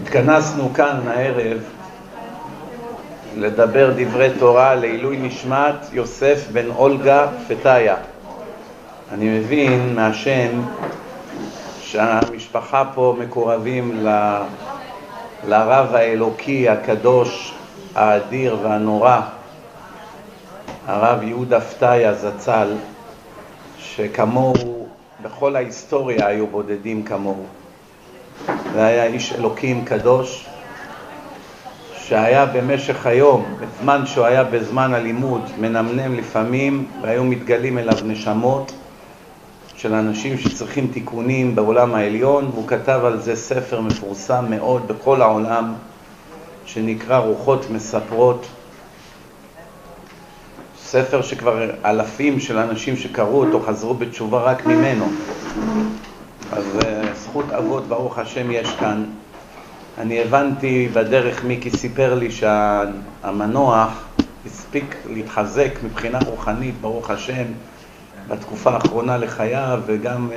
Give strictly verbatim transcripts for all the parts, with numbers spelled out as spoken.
התכנסנו כאן הערב לדבר דברי תורה לעילוי נשמת יוסף בן אולגה פתיה. אני מבין מהשם שהמשפחה פה מקורבים ל... לרב האלוקי הקדוש האדיר והנורא, הרב יהודה פתיה זצ"ל, שכמוהו בכל ההיסטוריה היו בודדים כמוהו. זה היה איש אלוקים קדוש שהיה במשך היום, בזמן שהוא היה בזמן הלימוד, מנמנם לפעמים, והיו מתגלים אליו נשמות של אנשים שצריכים תיקונים בעולם העליון, והוא כתב על זה ספר מפורסם מאוד בכל העולם שנקרא רוחות מספרות, ספר שכבר אלפים של אנשים שקראו אותו חזרו בתשובה רק ממנו. אז זכות אבות ברוך השם יש כאן. אני הבנתי בדרך, מיקי סיפר לי שהמנוח הספיק להתחזק מבחינה רוחנית ברוך השם בתקופה האחרונה לחייו, וגם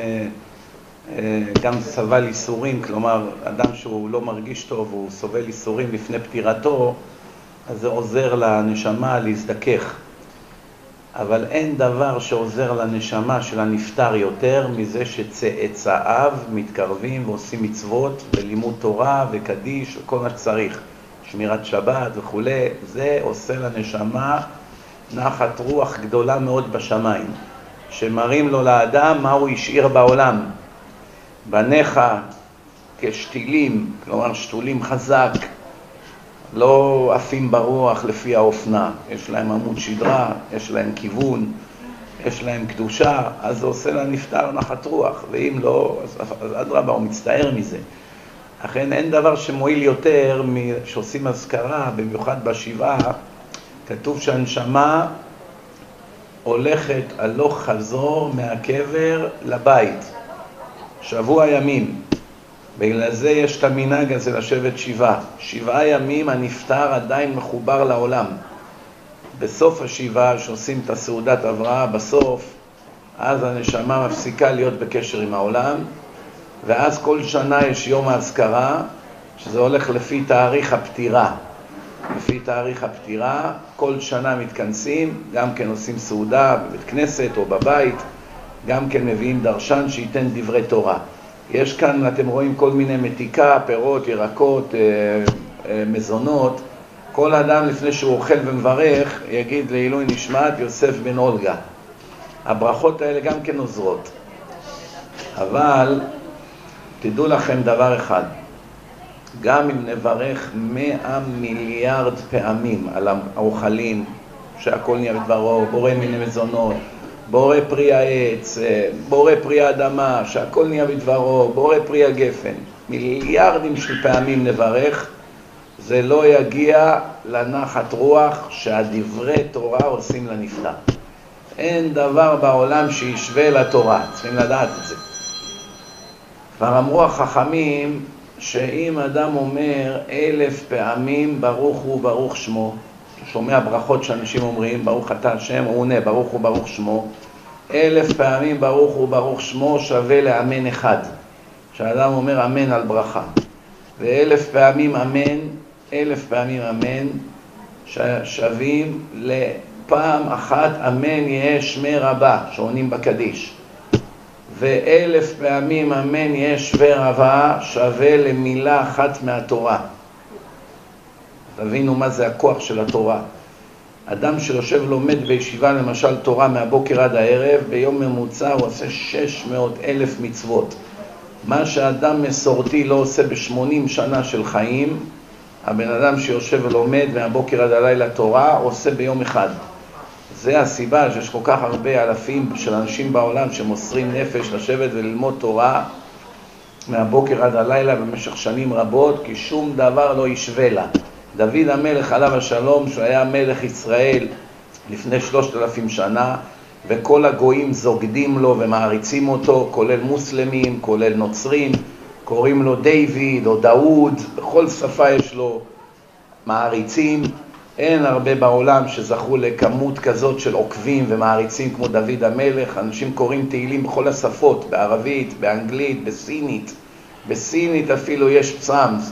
גם סבל איסורים, כלומר אדם שהוא לא מרגיש טוב הוא סובל איסורים לפני פטירתו, אז זה עוזר לנשמה להזדכך. אבל אין דבר שעוזר לנשמה של הנפטר יותר מזה שצאצאיו מתקרבים ועושים מצוות ולימוד תורה וקדיש וכל מה שצריך, שמירת שבת וכו'. זה עושה לנשמה נחת רוח גדולה מאוד בשמיים, שמראים לו לאדם מה הוא השאיר בעולם. בניך כשתילים, כלומר שתולים חזק, לא עפים ברוח לפי האופנה, יש להם עמוד שדרה, יש להם כיוון, יש להם קדושה, אז זה עושה לנפטר נחת רוח, ואם לא, אז, אז אדרבה, הוא מצטער מזה. אכן אין דבר שמועיל יותר שעושים הזכרה, במיוחד בשבעה, כתוב שהנשמה הולכת הלוך חזור מהקבר לבית, שבוע ימים. בגלל זה יש את המנהג הזה לשבת שבעה. שבעה ימים הנפטר עדיין מחובר לעולם. בסוף השבעה שעושים את הסעודת הבראה בסוף, אז הנשמה מפסיקה להיות בקשר עם העולם, ואז כל שנה יש יום האזכרה, שזה הולך לפי תאריך הפטירה. לפי תאריך הפטירה, כל שנה מתכנסים, גם כן עושים סעודה בבית כנסת או בבית, גם כן מביאים דרשן שייתן דברי תורה. יש כאן, אתם רואים, כל מיני מתיקה, פירות, ירקות, מזונות. כל אדם לפני שהוא אוכל ומברך יגיד לעילוי נשמת יוסף בן אולגה. הברכות האלה גם כן עוזרות. אבל תדעו לכם דבר אחד, גם אם נברך מאה מיליארד פעמים על האוכלים, שהכל נהיה בדברו, בורא מיני מזונות, בורא פרי העץ, בורא פרי האדמה, שהכל נהיה בדברו, בורא פרי הגפן, מיליארדים של פעמים נברך, זה לא יגיע לנחת רוח שהדברי תורה עושים לנפטר. אין דבר בעולם שישווה לתורה, צריכים לדעת את זה. כבר אמרו החכמים שאם אדם אומר אלף פעמים ברוך הוא ברוך שמו, שומע ברכות שאנשים אומרים, ברוך אתה השם, הוא עונה, ברוך הוא ברוך שמו, אלף פעמים ברוך הוא ברוך שמו שווה לאמן אחד. שהאדם אומר אמן על ברכה. ואלף פעמים אמן, אלף פעמים אמן, שווים לפעם אחת אמן יהיה שמי רבה, שעונים בקדיש. ואלף פעמים אמן יהיה שווה רבה, שווה למילה אחת מהתורה. תבינו מה זה הכוח של התורה. אדם שיושב לומד בישיבה למשל תורה מהבוקר עד הערב, ביום ממוצע הוא עושה שש מאות אלף מצוות. מה שאדם מסורתי לא עושה בשמונים שנה של חיים, הבן אדם שיושב ולומד מהבוקר עד הלילה תורה עושה ביום אחד. זה הסיבה שיש כל כך הרבה אלפים של אנשים בעולם שמוסרים נפש לשבת וללמוד תורה מהבוקר עד הלילה במשך שנים רבות, כי שום דבר לא ישווה לה. דוד המלך עליו השלום, שהיה מלך ישראל לפני שלושת אלפים שנה, וכל הגויים זוגדים לו ומעריצים אותו, כולל מוסלמים, כולל נוצרים, קוראים לו דיוויד או דאוד, בכל שפה יש לו מעריצים. אין הרבה בעולם שזכו לכמות כזאת של עוקבים ומעריצים כמו דוד המלך. אנשים קוראים תהילים בכל השפות, בערבית, באנגלית, בסינית. בסינית אפילו יש פסאמס.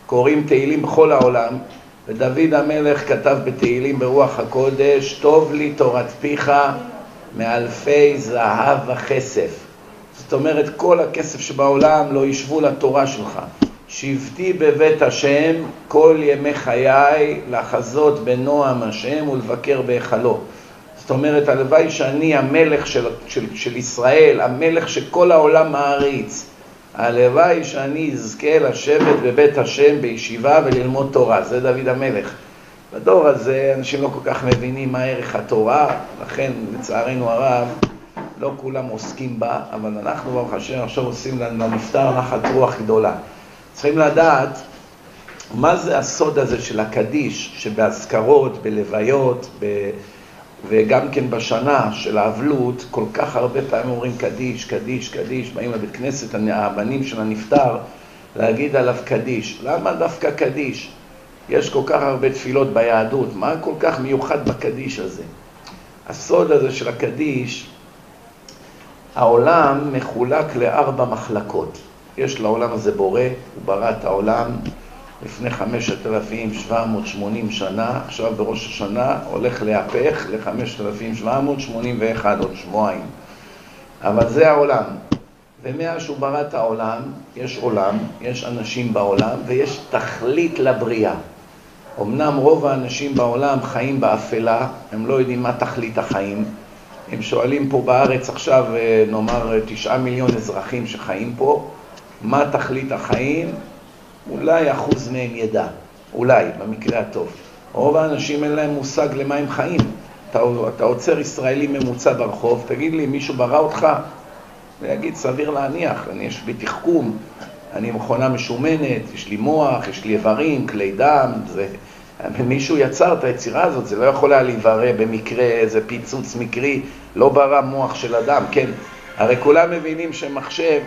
קוראים תהילים בכל העולם, ודוד המלך כתב בתהילים ברוח הקודש, טוב לי תורת פיך מאלפי זהב וכסף. זאת אומרת, כל הכסף שבעולם לא ישבו לתורה שלך. שבתי בבית השם כל ימי חיי לחזות בנועם השם ולבקר בהיכלו. זאת אומרת, הלוואי שאני המלך של, של, של ישראל, המלך שכל העולם מעריץ. הלוואי שאני אזכה לשבת בבית השם בישיבה וללמוד תורה. זה דוד המלך. בדור הזה אנשים לא כל כך מבינים מה ערך התורה, לכן לצערנו הרב לא כולם עוסקים בה, אבל אנחנו ברוך השם עכשיו עושים לנפטר נחת רוח גדולה. צריכים לדעת מה זה הסוד הזה של הקדיש, שבהזכרות, בלוויות, ב... וגם כן בשנה של האבלות, כל כך הרבה פעמים אומרים קדיש, קדיש, קדיש, באים לבית כנסת, הבנים של הנפטר, להגיד עליו קדיש. למה דווקא קדיש? יש כל כך הרבה תפילות ביהדות, מה כל כך מיוחד בקדיש הזה? הסוד הזה של הקדיש, העולם מחולק לארבע מחלקות. יש לעולם הזה בורא, הוא ברא את העולם לפני חמשת אלפים שבע מאות שמונים שנה, עכשיו בראש השנה הולך להפך ל-חמשת אלפים שבע מאות שמונים ואחת עוד שבועיים. אבל זה העולם. ומאז שהוא ברא את העולם, יש עולם, יש אנשים בעולם ויש תכלית לבריאה. אמנם רוב האנשים בעולם חיים באפלה, הם לא יודעים מה תכלית החיים. הם שואלים פה בארץ עכשיו, נאמר, תשעה מיליון אזרחים שחיים פה, מה תכלית החיים? אולי אחוז מהם ידע, אולי, במקרה הטוב. רוב האנשים אין להם מושג למה הם חיים. אתה, אתה עוצר ישראלי ממוצע ברחוב, תגיד לי, מישהו ברא אותך? ויגיד, סביר להניח, אני יש בי תחכום, אני מכונה משומנת, יש לי מוח, יש לי איברים, כלי דם, זה... מישהו יצר את היצירה הזאת, זה לא יכול היה להיברא במקרה, איזה פיצוץ מקרי, לא ברא מוח של אדם, כן? הרי כולם מבינים שמחשב,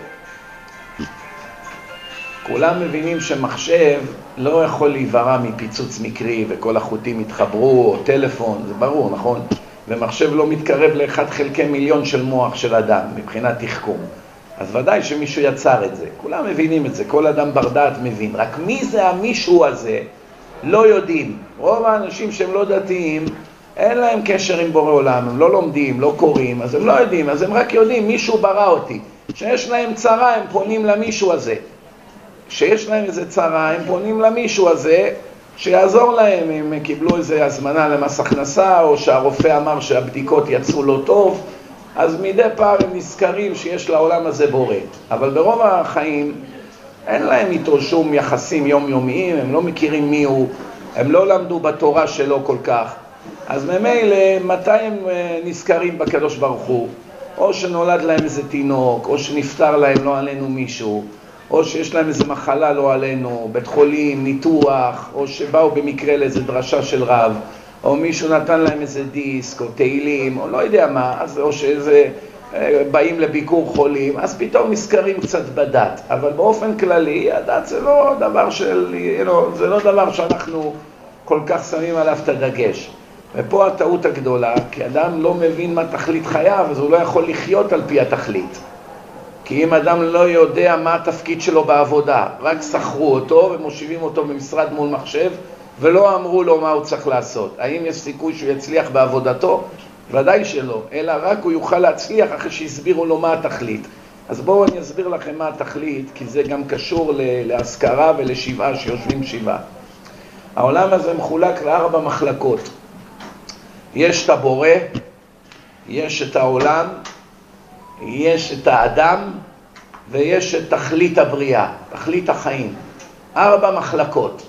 כולם מבינים שמחשב לא יכול להיברא מפיצוץ מקרי וכל החוטים יתחברו, או טלפון, זה ברור, נכון? ומחשב לא מתקרב לאחד חלקי מיליון של מוח של אדם, מבחינת תחכום. אז ודאי שמישהו יצר את זה, כולם מבינים את זה, כל אדם בר דעת מבין. רק מי זה המישהו הזה? לא יודעים. רוב האנשים שהם לא דתיים, אין להם קשר עם בורא עולם, הם לא לומדים, לא קוראים, אז הם לא יודעים, אז הם רק יודעים, מישהו ברא אותי. שיש להם צרה, הם פונים למישהו הזה. שיש להם איזה צרה, הם פונים למישהו הזה, שיעזור להם, אם הם קיבלו איזה הזמנה למס הכנסה, או שהרופא אמר שהבדיקות יצאו לא טוב, אז מדי פעם הם נזכרים שיש לעולם הזה בורא. אבל ברוב החיים, אין להם איתו שום יחסים יומיומיים, הם לא מכירים מי הוא, הם לא למדו בתורה שלו כל כך. אז ממילא, מתי הם נזכרים בקדוש ברוך הוא? או שנולד להם איזה תינוק, או שנפטר להם לא עלינו מישהו, או שיש להם איזה מחלה לא עלינו, בית חולים, ניתוח, או שבאו במקרה לאיזה דרשה של רב, או מישהו נתן להם איזה דיסק, או תהילים, או לא יודע מה, אז, או שאיזה... באים לביקור חולים, אז פתאום נזכרים קצת בדת. אבל באופן כללי, הדת זה לא דבר של, זה לא דבר שאנחנו כל כך שמים עליו את הדגש. ופה הטעות הגדולה, כי אדם לא מבין מה תכלית חייו, אז הוא לא יכול לחיות על פי התכלית. כי אם אדם לא יודע מה התפקיד שלו בעבודה, רק שכרו אותו ומושיבים אותו במשרד מול מחשב, ולא אמרו לו מה הוא צריך לעשות. האם יש סיכוי שהוא יצליח בעבודתו? ודאי שלא, אלא רק הוא יוכל להצליח אחרי שהסבירו לו מה התכלית. אז בואו אני אסביר לכם מה התכלית, כי זה גם קשור להזכרה ולשבעה שיושבים שבעה. העולם הזה מחולק לארבע מחלקות. יש את הבורא, יש את העולם, יש את האדם, ויש את תכלית הבריאה, תכלית החיים. ארבע מחלקות.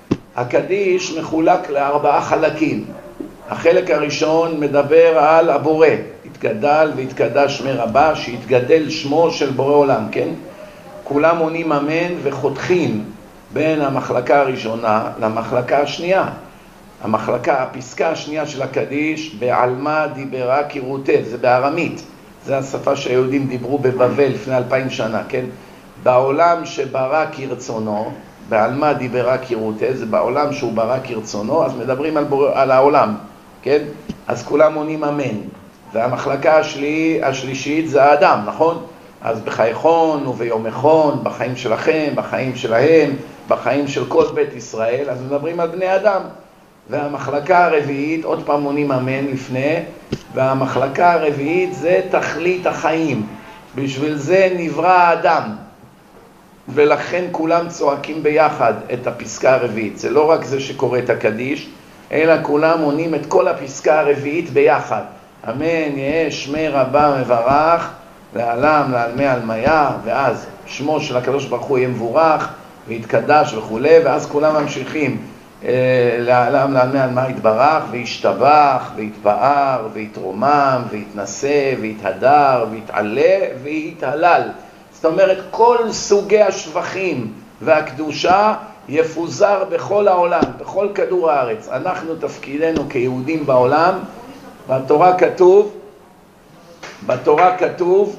הקדיש מחולק לארבעה חלקים. החלק הראשון מדבר על הבורא, התגדל והתקדש שמי רבה, שהתגדל שמו של בורא עולם, כן? כולם עונים אמן וחותכים בין המחלקה הראשונה למחלקה השנייה. המחלקה, הפסקה השנייה של הקדיש, בעלמא דיברה כרותה, זה בארמית. זה השפה שהיהודים דיברו בבבל לפני אלפיים שנה, כן? בעולם שברא כרצונו, בעלמא דיברה כרותה, זה בעולם שהוא ברא כרצונו, אז מדברים על, בור... על העולם, כן? אז כולם עונים אמן. והמחלקה השלי... השלישית זה האדם, נכון? אז בחייכון וביומכון, בחיים שלכם, בחיים שלהם, בחיים של כל בית ישראל, אז מדברים על בני אדם. והמחלקה הרביעית, עוד פעם מונים אמן לפני, והמחלקה הרביעית זה תכלית החיים. בשביל זה נברא האדם. ולכן כולם צועקים ביחד את הפסקה הרביעית. זה לא רק זה שקורא את הקדיש, אלא כולם עונים את כל הפסקה הרביעית ביחד. אמן, יהיה שמי רבה מברך, לעלם, לעלמי עלמיה, ואז שמו של הקדוש ברוך הוא יהיה מבורך, והתקדש וכו', ואז כולם ממשיכים. לעלם, לעלמי עלמיה יתברך, וישתבח, ויתפאר, ויתרומם, ויתנשא, ויתהדר, ויתעלה, ויתהלל. זאת אומרת, כל סוגי השבחים והקדושה יפוזר בכל העולם, בכל כדור הארץ. אנחנו תפקידנו כיהודים בעולם, בתורה כתוב, בתורה כתוב,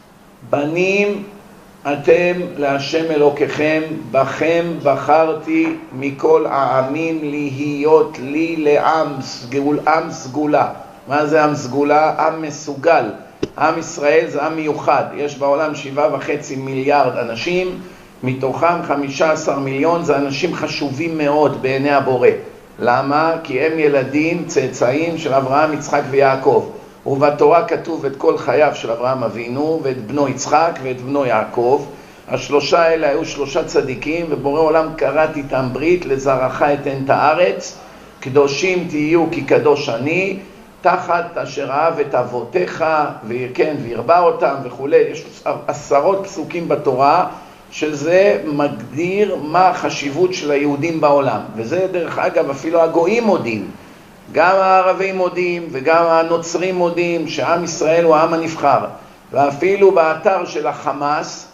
בנים אתם להשם אלוקיכם, בכם בחרתי מכל העמים להיות לי לעם סגול, עם סגולה. מה זה עם סגולה? עם מסוגל. עם ישראל זה עם מיוחד. יש בעולם שבעה וחצי מיליארד אנשים, מתוכם חמישה עשר מיליון זה אנשים חשובים מאוד בעיני הבורא. למה? כי הם ילדים צאצאים של אברהם, יצחק ויעקב. ובתורה כתוב את כל חייו של אברהם אבינו, ואת בנו יצחק ואת בנו יעקב. השלושה האלה היו שלושה צדיקים, ובורא עולם קראת איתם ברית, לזרעך אתן את הארץ, קדושים תהיו כי קדוש אני, תחת אשר אהב את אבותיך, וכן, וירבע אותם וכו'. יש עשרות פסוקים בתורה, שזה מגדיר מה החשיבות של היהודים בעולם. וזה דרך אגב אפילו הגויים מודים. גם הערבים מודים וגם הנוצרים מודים שעם ישראל הוא העם הנבחר. ואפילו באתר של החמאס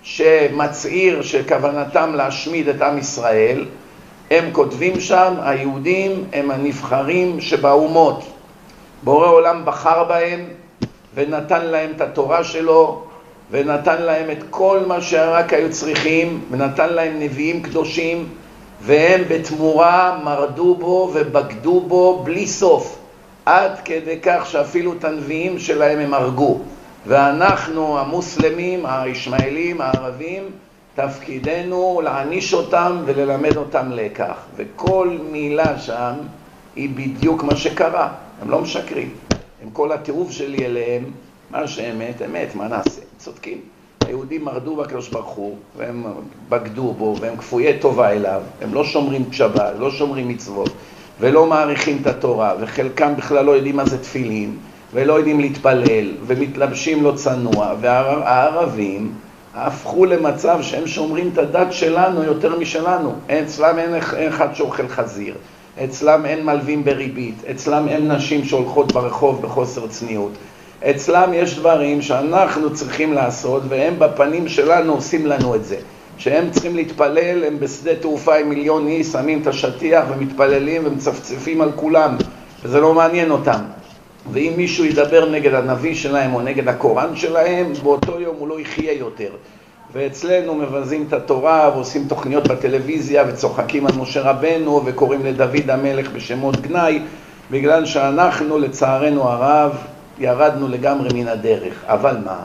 שמצעיר שכוונתם להשמיד את עם ישראל, הם כותבים שם, היהודים הם הנבחרים שבאומות. בורא עולם בחר בהם ונתן להם את התורה שלו, ונתן להם את כל מה שרק היו צריכים, ונתן להם נביאים קדושים, והם בתמורה מרדו בו ובגדו בו בלי סוף, עד כדי כך שאפילו את הנביאים שלהם הם הרגו. ואנחנו המוסלמים, הישמעאלים, הערבים, תפקידנו להעניש אותם וללמד אותם לקח. וכל מילה שם היא בדיוק מה שקרה, הם לא משקרים. עם כל הטירוף שלי אליהם, מה שאמת, אמת, מה נעשה? צודקים. היהודים מרדו בקדוש ברוך הוא, והם בגדו בו, והם כפויי טובה אליו, הם לא שומרים שבת, לא שומרים מצוות, ולא מעריכים את התורה, וחלקם בכלל לא יודעים מה זה תפילין, ולא יודעים להתפלל, ומתלבשים לא צנוע, והערבים הפכו למצב שהם שומרים את הדת שלנו יותר משלנו. אצלם אין אחד שאוכל חזיר, אצלם אין מלווים בריבית, אצלם אין נשים שהולכות ברחוב בחוסר צניעות. אצלם יש דברים שאנחנו צריכים לעשות, והם בפנים שלנו עושים לנו את זה. שהם צריכים להתפלל, הם בשדה תעופה עם מיליון איש, שמים את השטיח ומתפללים ומצפצפים על כולם, וזה לא מעניין אותם. ואם מישהו ידבר נגד הנביא שלהם או נגד הקוראן שלהם, באותו יום הוא לא יחיה יותר. ואצלנו מבזים את התורה ועושים תוכניות בטלוויזיה וצוחקים על משה רבנו וקוראים לדוד המלך בשמות גנאי, בגלל שאנחנו לצערנו הרב ירדנו לגמרי מן הדרך. אבל מה?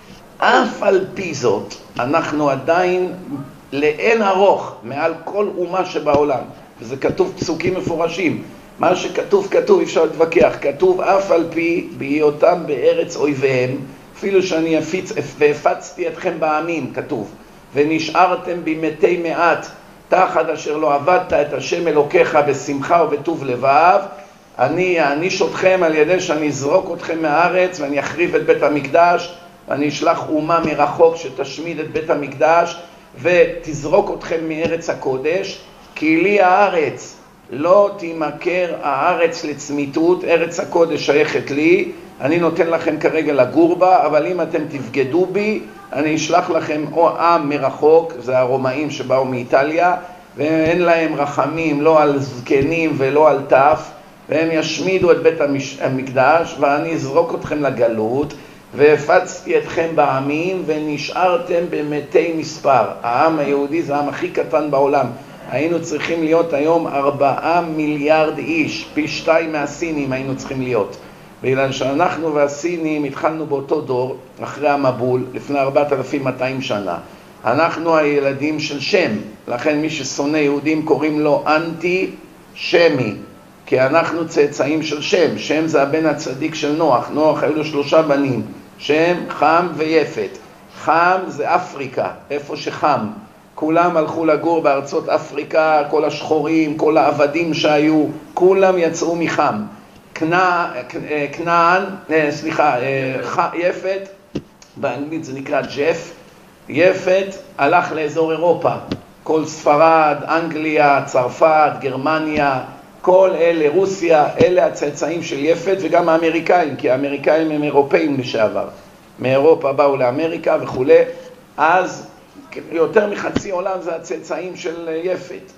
אף על פי זאת אנחנו עדיין לאין ארוך מעל כל אומה שבעולם, וזה כתוב פסוקים מפורשים. מה שכתוב כתוב, אי אפשר להתווכח. כתוב אף על פי בהיותם בארץ אויביהם, אפילו שאני אפיץ והפצתי אתכם בעמים, כתוב, ונשארתם במתי מעט תחת אשר לא עבדת את השם אלוקיך בשמחה ובטוב לבב, אני אעניש אתכם על ידי שאני אזרוק אתכם מהארץ, ואני אחריב את בית המקדש, ואני אשלח אומה מרחוק שתשמיד את בית המקדש ותזרוק אתכם מארץ הקודש, כי לי הארץ לא תימכר הארץ לצמיתות, ארץ הקודש שייכת לי, אני נותן לכם כרגע לגור בה, אבל אם אתם תבגדו בי, אני אשלח לכם או עם מרחוק, זה הרומאים שבאו מאיטליה, ואין להם רחמים לא על זקנים ולא על טף, והם ישמידו את בית המקדש, ואני אזרוק אתכם לגלות, והפצתי אתכם בעמים, ונשארתם במתי מספר. העם היהודי זה העם הכי קטן בעולם. היינו צריכים להיות היום ארבעה מיליארד איש, פי שתיים מהסינים היינו צריכים להיות. בגלל שאנחנו והסינים התחלנו באותו דור, אחרי המבול, לפני ארבעת אלפים ומאתיים שנה. אנחנו הילדים של שם, לכן מי ששונא יהודים קוראים לו אנטי שמי, כי אנחנו צאצאים של שם. שם זה הבן הצדיק של נוח. נוח היו לו שלושה בנים, שם, חם ויפת. חם זה אפריקה, איפה שחם. כולם הלכו לגור בארצות אפריקה, כל השחורים, כל העבדים שהיו, כולם יצאו מחם. כנען, סליחה, יפת, באנגלית זה נקרא ג'ף, יפת הלך לאזור אירופה, כל ספרד, אנגליה, צרפת, גרמניה, כל אלה, רוסיה, אלה הצאצאים של יפת, וגם האמריקאים, כי האמריקאים הם אירופאים לשעבר. מאירופה באו לאמריקה וכו'. אז יותר מחצי עולם זה הצאצאים של יפת.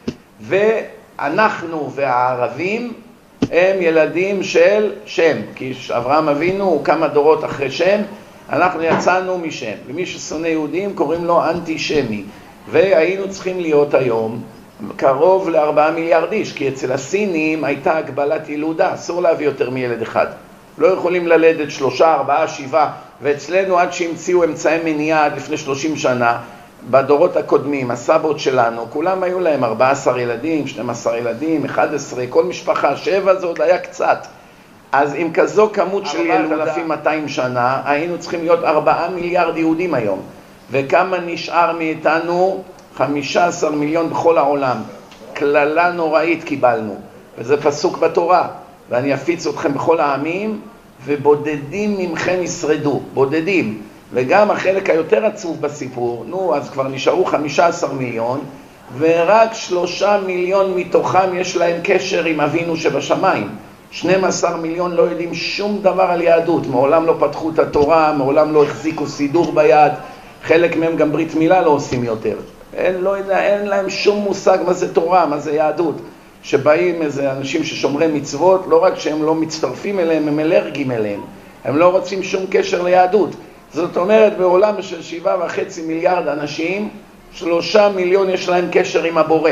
ואנחנו והערבים הם ילדים של שם, כי אברהם אבינו הוא כמה דורות אחרי שם, אנחנו יצאנו משם, ומי ששונא יהודים קוראים לו אנטישמי. והיינו צריכים להיות היום קרוב לארבעה מיליארד איש, כי אצל הסינים הייתה הגבלת ילודה, אסור להביא יותר מילד אחד. לא יכולים ללדת שלושה, ארבעה, שבעה, ואצלנו עד שהמציאו אמצעי מניעה עד לפני שלושים שנה, בדורות הקודמים, הסבות שלנו, כולם היו להם ארבעה עשר ילדים, שנים עשר ילדים, אחד עשר, כל משפחה, שבע זה עוד היה קצת. אז עם כזו כמות של ארבעת אלפים מאתיים שנה, היינו צריכים להיות ארבעה מיליארד יהודים היום. וכמה נשאר מאיתנו? חמישה עשר מיליון בכל העולם. כללה נוראית קיבלנו, וזה פסוק בתורה. ואני אפיץ אתכם בכל העמים, ובודדים ממכם ישרדו, בודדים. וגם החלק היותר עצוב בסיפור, נו, אז כבר נשארו חמישה עשר מיליון, ורק שלושה מיליון מתוכם יש להם קשר עם אבינו שבשמיים. שנים עשר מיליון לא יודעים שום דבר על יהדות, מעולם לא פתחו את התורה, מעולם לא החזיקו סידור ביד, חלק מהם גם ברית מילה לא עושים יותר. אין, לא יודע, אין להם שום מושג מה זה תורה, מה זה יהדות. שבאים איזה אנשים ששומרי מצוות, לא רק שהם לא מצטרפים אליהם, הם אלרגיים אליהם. הם לא רוצים שום קשר ליהדות. זאת אומרת, בעולם של שבעה וחצי מיליארד אנשים, שלושה מיליון יש להם קשר עם הבורא.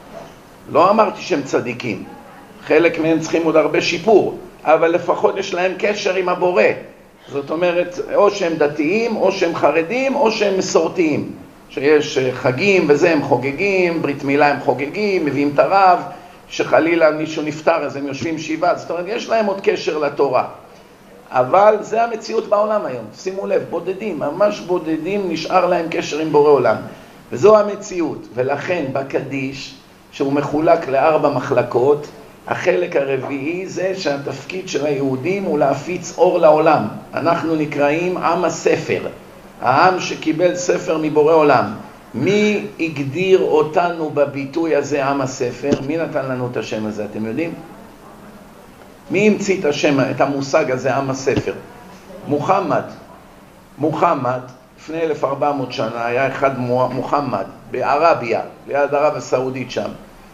לא אמרתי שהם צדיקים. חלק מהם צריכים עוד הרבה שיפור, אבל לפחות יש להם קשר עם הבורא. זאת אומרת, או שהם דתיים, או שהם חרדים, או שהם מסורתיים. שיש חגים וזה הם חוגגים, ברית מילה הם חוגגים, מביאים את הרב, שחלילה מישהו נפטר אז הם יושבים שבעה. זאת אומרת, יש להם עוד קשר לתורה. אבל זה המציאות בעולם היום. שימו לב, בודדים, ממש בודדים, נשאר להם קשר עם בורא עולם. וזו המציאות. ולכן בקדיש, שהוא מחולק לארבע מחלקות, החלק הרביעי זה שהתפקיד של היהודים הוא להפיץ אור לעולם. אנחנו נקראים עם הספר, העם שקיבל ספר מבורא עולם. מי הגדיר אותנו בביטוי הזה עם הספר? מי נתן לנו את השם הזה, אתם יודעים? מי המציא את השם, את המושג הזה, עם הספר? מוחמד. מוחמד, לפני אלף וארבע מאות שנה, היה אחד מוחמד, בערביה, ליד ערב הסעודית שם.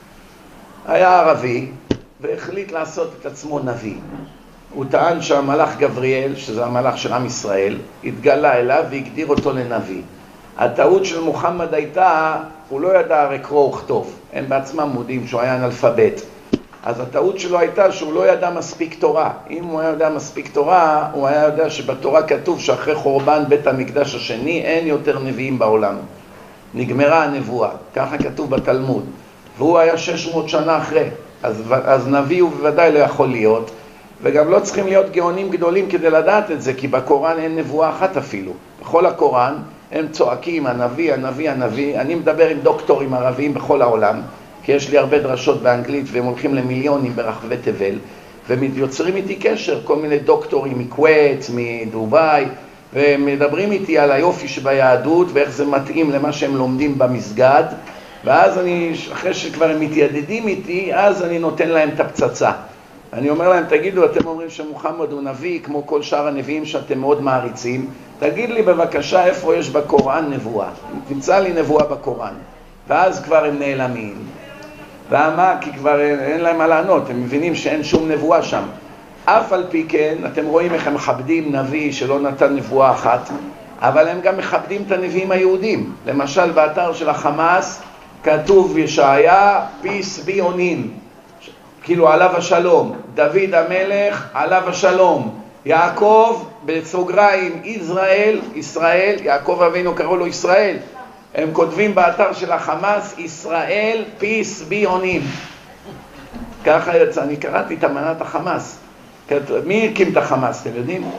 היה ערבי, והחליט לעשות את עצמו נביא. הוא טען שהמלאך גבריאל, שזה המלאך של עם ישראל, התגלה אליו והגדיר אותו לנביא. הטעות של מוחמד הייתה, הוא לא ידע הרי קרוא וכתוב. הם בעצמם מודים שהוא היה אנאלפבית. אז הטעות שלו הייתה שהוא לא ידע מספיק תורה. אם הוא היה יודע מספיק תורה, הוא היה יודע שבתורה כתוב שאחרי חורבן בית המקדש השני אין יותר נביאים בעולם. נגמרה הנבואה, ככה כתוב בתלמוד. והוא היה שש מאות שנה אחרי. אז, אז נביא הוא בוודאי לא יכול להיות. וגם לא צריכים להיות גאונים גדולים כדי לדעת את זה, כי בקוראן אין נבואה אחת אפילו. בכל הקוראן הם צועקים, הנביא, הנביא, הנביא. אני מדבר עם דוקטורים ערביים בכל העולם, כי יש לי הרבה דרשות באנגלית, והם הולכים למיליונים ברחבי תבל, ויוצרים איתי קשר, כל מיני דוקטורים מכווית, מדובאי, ומדברים איתי על היופי שביהדות, ואיך זה מתאים למה שהם לומדים במסגד, ואז אני, אחרי שכבר הם מתיידדים איתי, אז אני נותן להם את הפצצה. אני אומר להם, תגידו, אתם אומרים שמוחמד הוא נביא, כמו כל שאר הנביאים שאתם מאוד מעריצים, תגיד לי בבקשה איפה יש בקוראן נבואה. תמצא לי נבואה בקוראן. ואז כבר הם נעלמים. למה? כי כבר אין להם מה לענות, הם מבינים שאין שום נבואה שם. אף על פי כן, אתם רואים איך הם מכבדים נביא שלא נתן נבואה אחת, אבל הם גם מכבדים את הנביאים היהודים. למשל, באתר של החמאס כתוב ישעיה, peace be on him. כאילו עליו השלום, דוד המלך עליו השלום, יעקב בסוגריים ישראל, ישראל, יעקב אבינו קראו לו ישראל, הם כותבים באתר של החמאס, ישראל פיס בי עונים. ככה יצא, אני קראתי את אמנת החמאס. מי הקים את החמאס, אתם יודעים?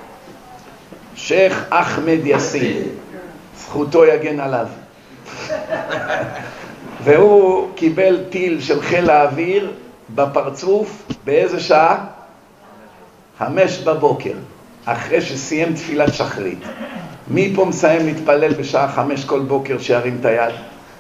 שייח אחמד יאסין, זכותו יגן עליו. והוא קיבל טיל של חיל האוויר בפרצוף באיזה שעה? חמש בבוקר, אחרי שסיים תפילת שחרית. מי פה מסיים להתפלל בשעה חמש כל בוקר שירים את היד?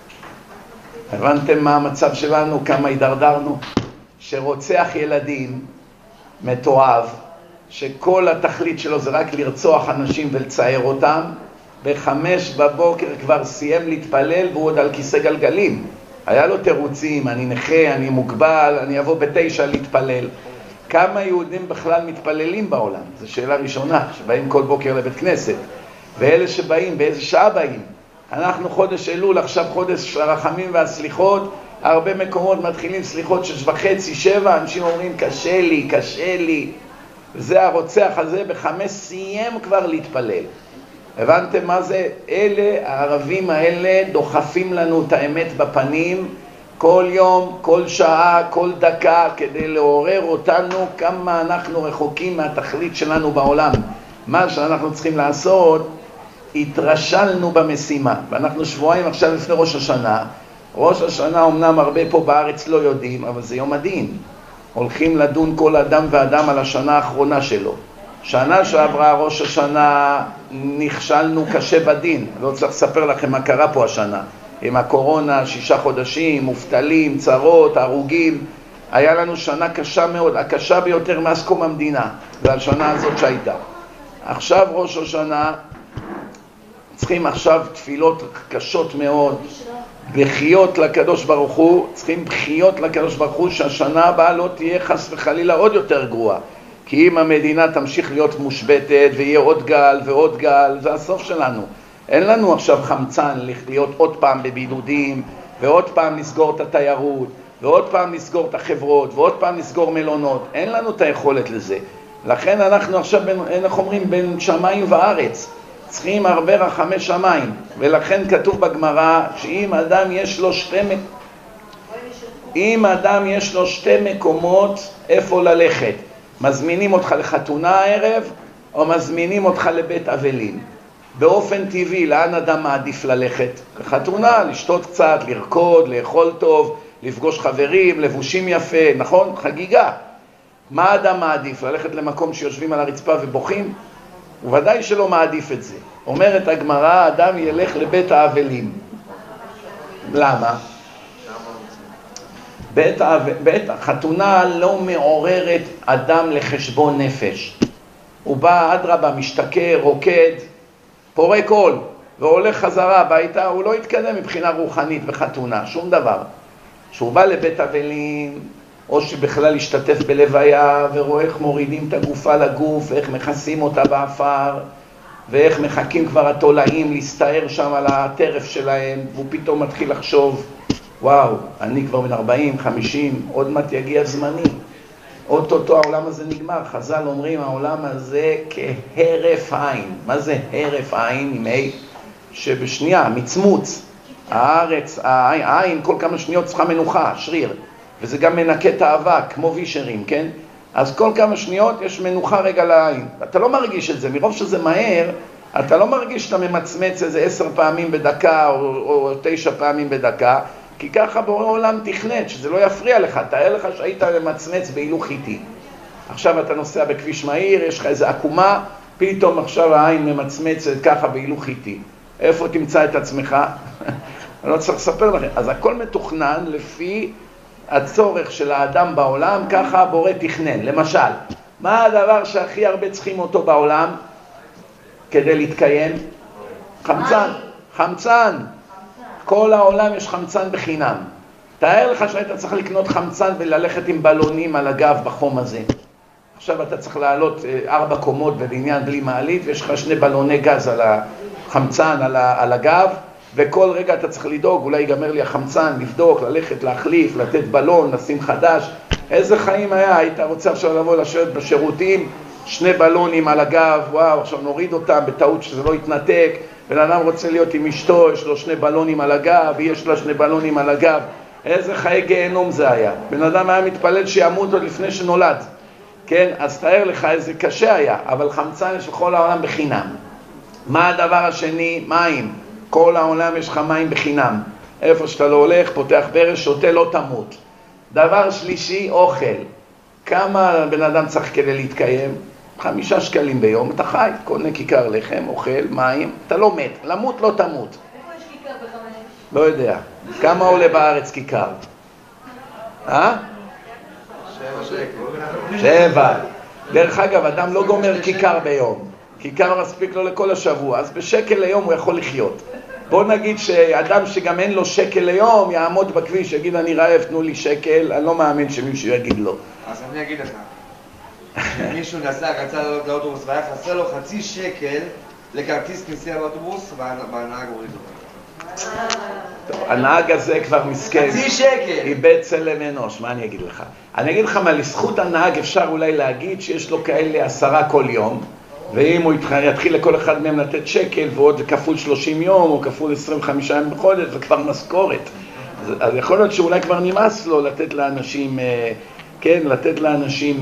הבנתם מה המצב שלנו? כמה הידרדרנו? שרוצח ילדים מתועב, שכל התכלית שלו זה רק לרצוח אנשים ולצייר אותם, בחמש בבוקר כבר סיים להתפלל והוא עוד על כיסא גלגלים. היה לו תירוצים, אני נכה, אני מוגבל, אני אבוא בתשע להתפלל. כמה יהודים בכלל מתפללים בעולם? זו שאלה ראשונה, שבאים כל בוקר לבית כנסת. ואלה שבאים, באיזה שעה באים? אנחנו חודש אלול, עכשיו חודש הרחמים והסליחות, הרבה מקומות מתחילים סליחות שש וחצי, שבע, אנשים אומרים קשה לי, קשה לי. וזה הרוצח הזה בחמש סיים כבר להתפלל. הבנתם מה זה? אלה, הערבים האלה דוחפים לנו את האמת בפנים כל יום, כל שעה, כל דקה, כדי לעורר אותנו כמה אנחנו רחוקים מהתכלית שלנו בעולם. מה שאנחנו צריכים לעשות, התרשלנו במשימה. ואנחנו שבועיים עכשיו לפני ראש השנה. ראש השנה אמנם הרבה פה בארץ לא יודעים, אבל זה יום הדין. הולכים לדון כל אדם ואדם על השנה האחרונה שלו. שנה שעברה ראש השנה נכשלנו קשה בדין. לא צריך לספר לכם מה קרה פה השנה. עם הקורונה, שישה חודשים, מובטלים, צרות, הרוגים. היה לנו שנה קשה מאוד, הקשה ביותר מאז קום המדינה. זה השנה הזאת שהייתה. עכשיו ראש השנה, צריכים עכשיו תפילות קשות מאוד. בחיות לקדוש ברוך הוא, צריכים בחיות לקדוש ברוך הוא שהשנה הבאה לא תהיה חס וחלילה עוד יותר גרועה. כי אם המדינה תמשיך להיות מושבתת ויהיה עוד גל ועוד גל, זה הסוף שלנו. אין לנו עכשיו חמצן להיות עוד פעם בבידודים, ועוד פעם לסגור את התיירות, ועוד פעם לסגור את החברות, ועוד פעם לסגור מלונות. אין לנו את היכולת לזה. לכן אנחנו עכשיו, בין, איך אומרים, בין שמיים וארץ. צריכים הרבה רחמי שמיים. ולכן כתוב בגמרא שאם אדם יש לו שתי, אם אדם יש לו שתי מקומות איפה ללכת, מזמינים אותך לחתונה הערב, או מזמינים אותך לבית אבלים. באופן טבעי, לאן אדם מעדיף ללכת? לחתונה, לשתות קצת, לרקוד, לאכול טוב, לפגוש חברים, לבושים יפה, נכון? חגיגה. מה אדם מעדיף? ללכת למקום שיושבים על הרצפה ובוכים? הוא ודאי שלא מעדיף את זה. אומרת הגמרא, אדם ילך לבית האבלים. למה? בית, בית החתונה לא מעוררת אדם לחשבון נפש. הוא בא אדרבה, משתכר, רוקד, פורק קול, והולך חזרה הביתה, הוא לא יתקדם מבחינה רוחנית בחתונה, שום דבר. שהוא בא לבית אבלים, או שבכלל ישתתף בלוויה, ורואה איך מורידים את הגופה לגוף, ואיך מכסים אותה באפר, ואיך מחכים כבר התולעים להסתער שם על הטרף שלהם, והוא פתאום מתחיל לחשוב, וואו, אני כבר בן ארבעים, חמישים, עוד מעט יגיע זמני. אוטוטו העולם הזה נגמר. חז"ל אומרים, העולם הזה כהרף עין. מה זה הרף עין? עם אי, שבשנייה, מצמוץ. הארץ, העין, כל כמה שניות צריכה מנוחה, שריר. וזה גם מנקה את האבק, כמו וישרים, כן? אז כל כמה שניות יש מנוחה רגע לעין. אתה לא מרגיש את זה, מרוב שזה מהר, אתה לא מרגיש שאתה ממצמץ איזה עשר פעמים בדקה, או, או תשע פעמים בדקה, כי ככה בורא עולם תכנת, שזה לא יפריע לך. תאר לך שהיית ממצמץ בהילוך איטי. עכשיו אתה נוסע בכביש מהיר, יש לך איזה עקומה, פתאום עכשיו העין ממצמצת ככה בהילוך איטי. איפה תמצא את עצמך? אני לא צריך לספר לכם. אז הכל מתוכנן לפי הצורך של האדם בעולם, ככה הבורא תכנן. למשל, מה הדבר שהכי הרבה צריכים אותו בעולם כדי להתקיים? חמצן. חמצן. כל העולם יש חמצן בחינם. תאר לך שהיית צריך לקנות חמצן וללכת עם בלונים על הגב בחום הזה. עכשיו אתה צריך לעלות ארבע קומות בבניין בלי מעלית, ויש לך שני בלוני גז על החמצן, על, ה, על הגב, וכל רגע אתה צריך לדאוג, אולי ייגמר לי החמצן, לבדוק, ללכת, להחליף, לתת בלון, לשים חדש. איזה חיים היה? היית רוצה עכשיו לבוא לשבת בשירותים, שני בלונים על הגב, וואו, עכשיו נוריד אותם בטעות שזה לא יתנתק, בן אדם רוצה להיות עם אשתו, יש לו שני בלונים על הגב, יש לה שני בלונים על הגב. איזה חיי גיהנום זה היה. בן אדם היה מתפלל שימות עוד לפני שנולד. כן? אז תאר לך איזה קשה היה, אבל חמצן יש לכל העולם בחינם. מה הדבר השני? מים. כל העולם יש לך מים בחינם. איפה שאתה לא הולך, פותח ברש, שותה, לא תמות. דבר שלישי, אוכל. כמה בן אדם צריך כדי להתקיים? חמישה שקלים ביום, אתה חי, קונה כיכר לחם, אוכל, מים, אתה לא מת, למות לא תמות. איפה יש כיכר בחמש? לא יודע. כמה עולה בארץ כיכר? אה? שבע שקל. שבע. דרך אגב, אדם לא גומר כיכר ביום. כיכר מספיק לו לכל השבוע, אז בשקל ליום הוא יכול לחיות. בוא נגיד שאדם שגם אין לו שקל ליום יעמוד בכביש, יגיד אני רעב, תנו לי שקל, אני לא מאמין שמישהו יגיד לו. אז אני אגיד לך, מישהו נסע, רצה לעלות לאוטובוס והיה חסר לו חצי שקל לכרטיס נסיעה באוטובוס והנהג הוריד לו. הנהג הזה כבר מסכן. חצי שקל! איבד צלם אנוש, מה אני אגיד לך? אני אגיד לך מה, לזכות הנהג אפשר אולי להגיד שיש לו כאלה עשרה כל יום, ואם הוא יתחיל לכל אחד מהם לתת שקל ועוד כפול שלושים יום או כפול עשרים וחמישה יום בחודש, זה כבר משכורת. אז, אז יכול להיות שאולי כבר נמאס לו לתת לאנשים, כן, לתת לאנשים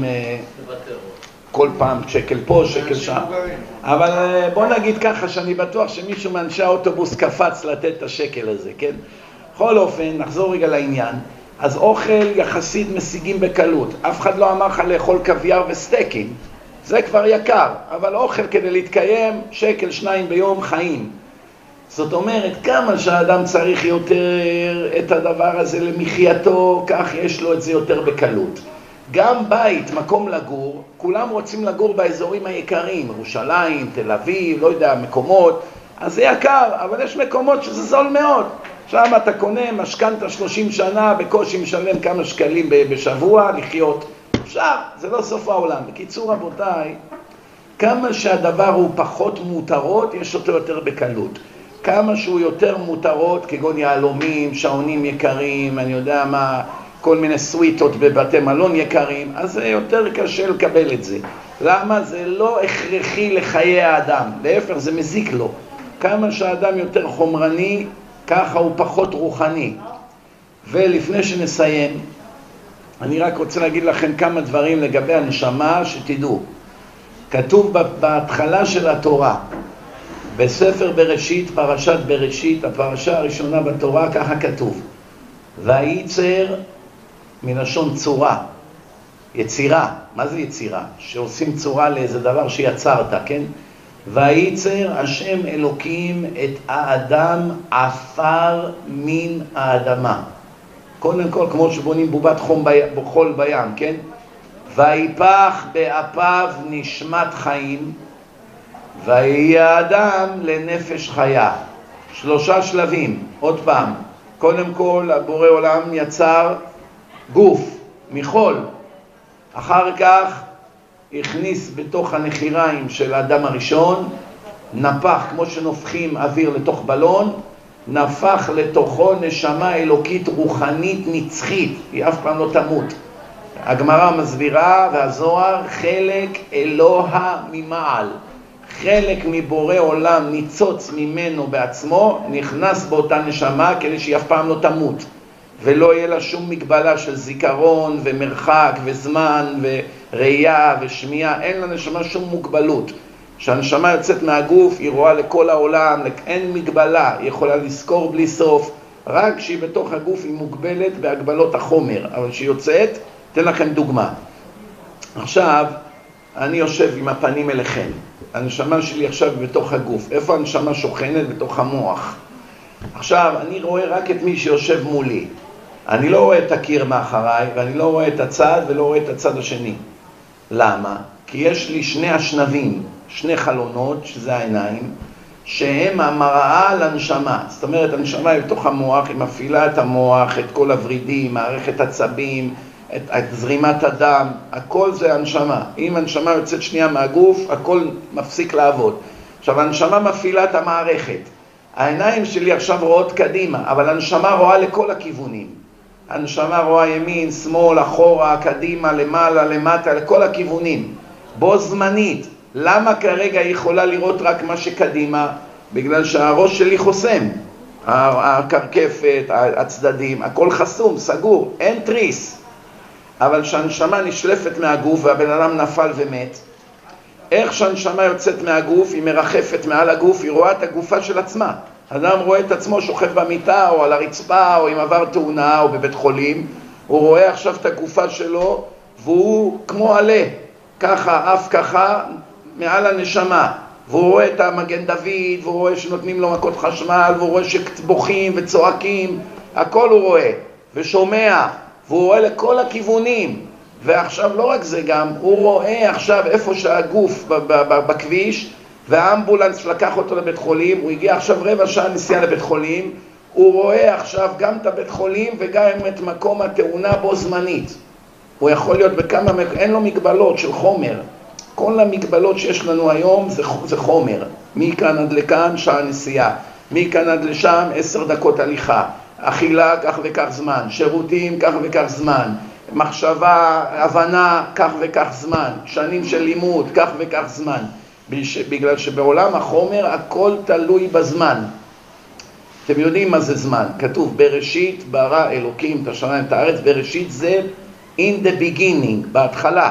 כל פעם שקל פה, שקל שם. אבל בוא נגיד ככה שאני בטוח שמישהו מאנשי האוטובוס קפץ לתת את השקל הזה, כן? בכל אופן, נחזור רגע לעניין. אז אוכל יחסית משיגים בקלות. אף אחד לא אמר לך לאכול קוויאר וסטייקים. זה כבר יקר, אבל אוכל כדי להתקיים, שקל שניים ביום חיים. זאת אומרת, כמה שהאדם צריך יותר את הדבר הזה למחייתו, כך יש לו את זה יותר בקלות. גם בית, מקום לגור, כולם רוצים לגור באזורים היקרים, ירושלים, תל אביב, לא יודע, מקומות, אז זה יקר, אבל יש מקומות שזה זול מאוד. שם אתה קונה משכנתה שלושים שנה, בקושי משלם כמה שקלים בשבוע לחיות. אפשר, זה לא סוף העולם. בקיצור, רבותיי, כמה שהדבר הוא פחות מותרות, יש אותו יותר בקלות. כמה שהוא יותר מותרות, כגון יהלומים, שעונים יקרים, אני יודע מה, כל מיני סוויטות בבתי מלון יקרים, אז זה יותר קשה לקבל את זה. למה? זה לא הכרחי לחיי האדם, להפך זה מזיק לו. כמה שהאדם יותר חומרני, ככה הוא פחות רוחני. ולפני שנסיים, אני רק רוצה להגיד לכם כמה דברים לגבי הנשמה שתדעו. כתוב בהתחלה של התורה, בספר בראשית, פרשת בראשית, הפרשה הראשונה בתורה, ככה כתוב. וייצר מלשון צורה, יצירה. מה זה יצירה? שעושים צורה לאיזה דבר שיצרת, כן? וייצר השם אלוקים את האדם עפר מן האדמה. קודם כל, כמו שבונים בובת חום בי... חול בים, כן? ויפח באפיו נשמת חיים, ויהיה האדם לנפש חיה. שלושה שלבים, עוד פעם. קודם כל, הבורא עולם יצר גוף מחול. אחר כך הכניס בתוך הנחיריים של האדם הראשון, נפח, כמו שנופחים אוויר לתוך בלון, נפח לתוכו נשמה אלוקית רוחנית נצחית, היא אף פעם לא תמות. הגמרא מסבירה והזוהר, חלק אלוה ממעל, חלק מבורא עולם ניצוץ ממנו בעצמו, נכנס באותה נשמה כדי שהיא אף פעם לא תמות, ולא יהיה לה שום מגבלה של זיכרון ומרחק וזמן וראייה ושמיעה, אין לנשמה שום מוגבלות. כשהנשמה יוצאת מהגוף, היא רואה לכל העולם, אין מגבלה, היא יכולה לזכור בלי סוף, רק כשהיא בתוך הגוף היא מוגבלת בהגבלות החומר, אבל כשהיא יוצאת, אתן לכם דוגמה. עכשיו, אני יושב עם הפנים אליכם, הנשמה שלי עכשיו בתוך הגוף, איפה הנשמה שוכנת? בתוך המוח. עכשיו, אני רואה רק את מי שיושב מולי, אני לא רואה את הקיר מאחריי, ואני לא רואה את הצד ולא רואה את הצד השני. למה? כי יש לי שני אשנבים, שני חלונות, שזה העיניים, שהם המראה לנשמה. זאת אומרת, הנשמה היא בתוך המוח, היא מפעילה את המוח, את כל הורידים, מערכת עצבים, את, את זרימת הדם, הכל זה הנשמה. אם הנשמה יוצאת שנייה מהגוף, הכל מפסיק לעבוד. עכשיו, הנשמה מפעילה את המערכת. העיניים שלי עכשיו רואות קדימה, אבל הנשמה רואה לכל הכיוונים. הנשמה רואה ימין, שמאל, אחורה, קדימה, למעלה, למטה, לכל הכיוונים. בו זמנית. למה כרגע היא יכולה לראות רק מה שקדימה? בגלל שהראש שלי חוסם. הקרקפת, הצדדים, הכל חסום, סגור, אין תריס. אבל שהנשמה נשלפת מהגוף והבן אדם נפל ומת, איך שהנשמה יוצאת מהגוף, היא מרחפת מעל הגוף, היא רואה את הגופה של עצמה. אדם רואה את עצמו שוכב במיטה או על הרצפה או אם עבר תאונה או בבית חולים, הוא רואה עכשיו את הגופה שלו והוא כמו עלה, ככה, אף ככה, מעל הנשמה. והוא רואה את המגן דוד, והוא רואה שנותנים לו מכות חשמל, והוא רואה שבוכים וצועקים, הכל הוא רואה ושומע, והוא רואה לכל הכיוונים. ועכשיו לא רק זה גם, הוא רואה עכשיו איפה שהגוף בכביש, והאמבולנס לקח אותו לבית חולים, הוא הגיע עכשיו רבע שעה נסיעה לבית חולים, הוא רואה עכשיו גם את הבית חולים וגם את מקום התאונה בו זמנית. הוא יכול להיות בכמה, אין לו מגבלות של חומר. כל המגבלות שיש לנו היום זה, זה חומר. מכאן עד לכאן שעה נסיעה, מכאן עד לשם עשר דקות הליכה, אכילה כך וכך זמן, שירותים כך וכך זמן, מחשבה, הבנה כך וכך זמן, שנים של לימוד כך וכך זמן. בגלל שבעולם החומר הכל תלוי בזמן. אתם יודעים מה זה זמן? כתוב בראשית ברא אלוקים את השמיים ואת הארץ. בראשית זה in the beginning, בהתחלה.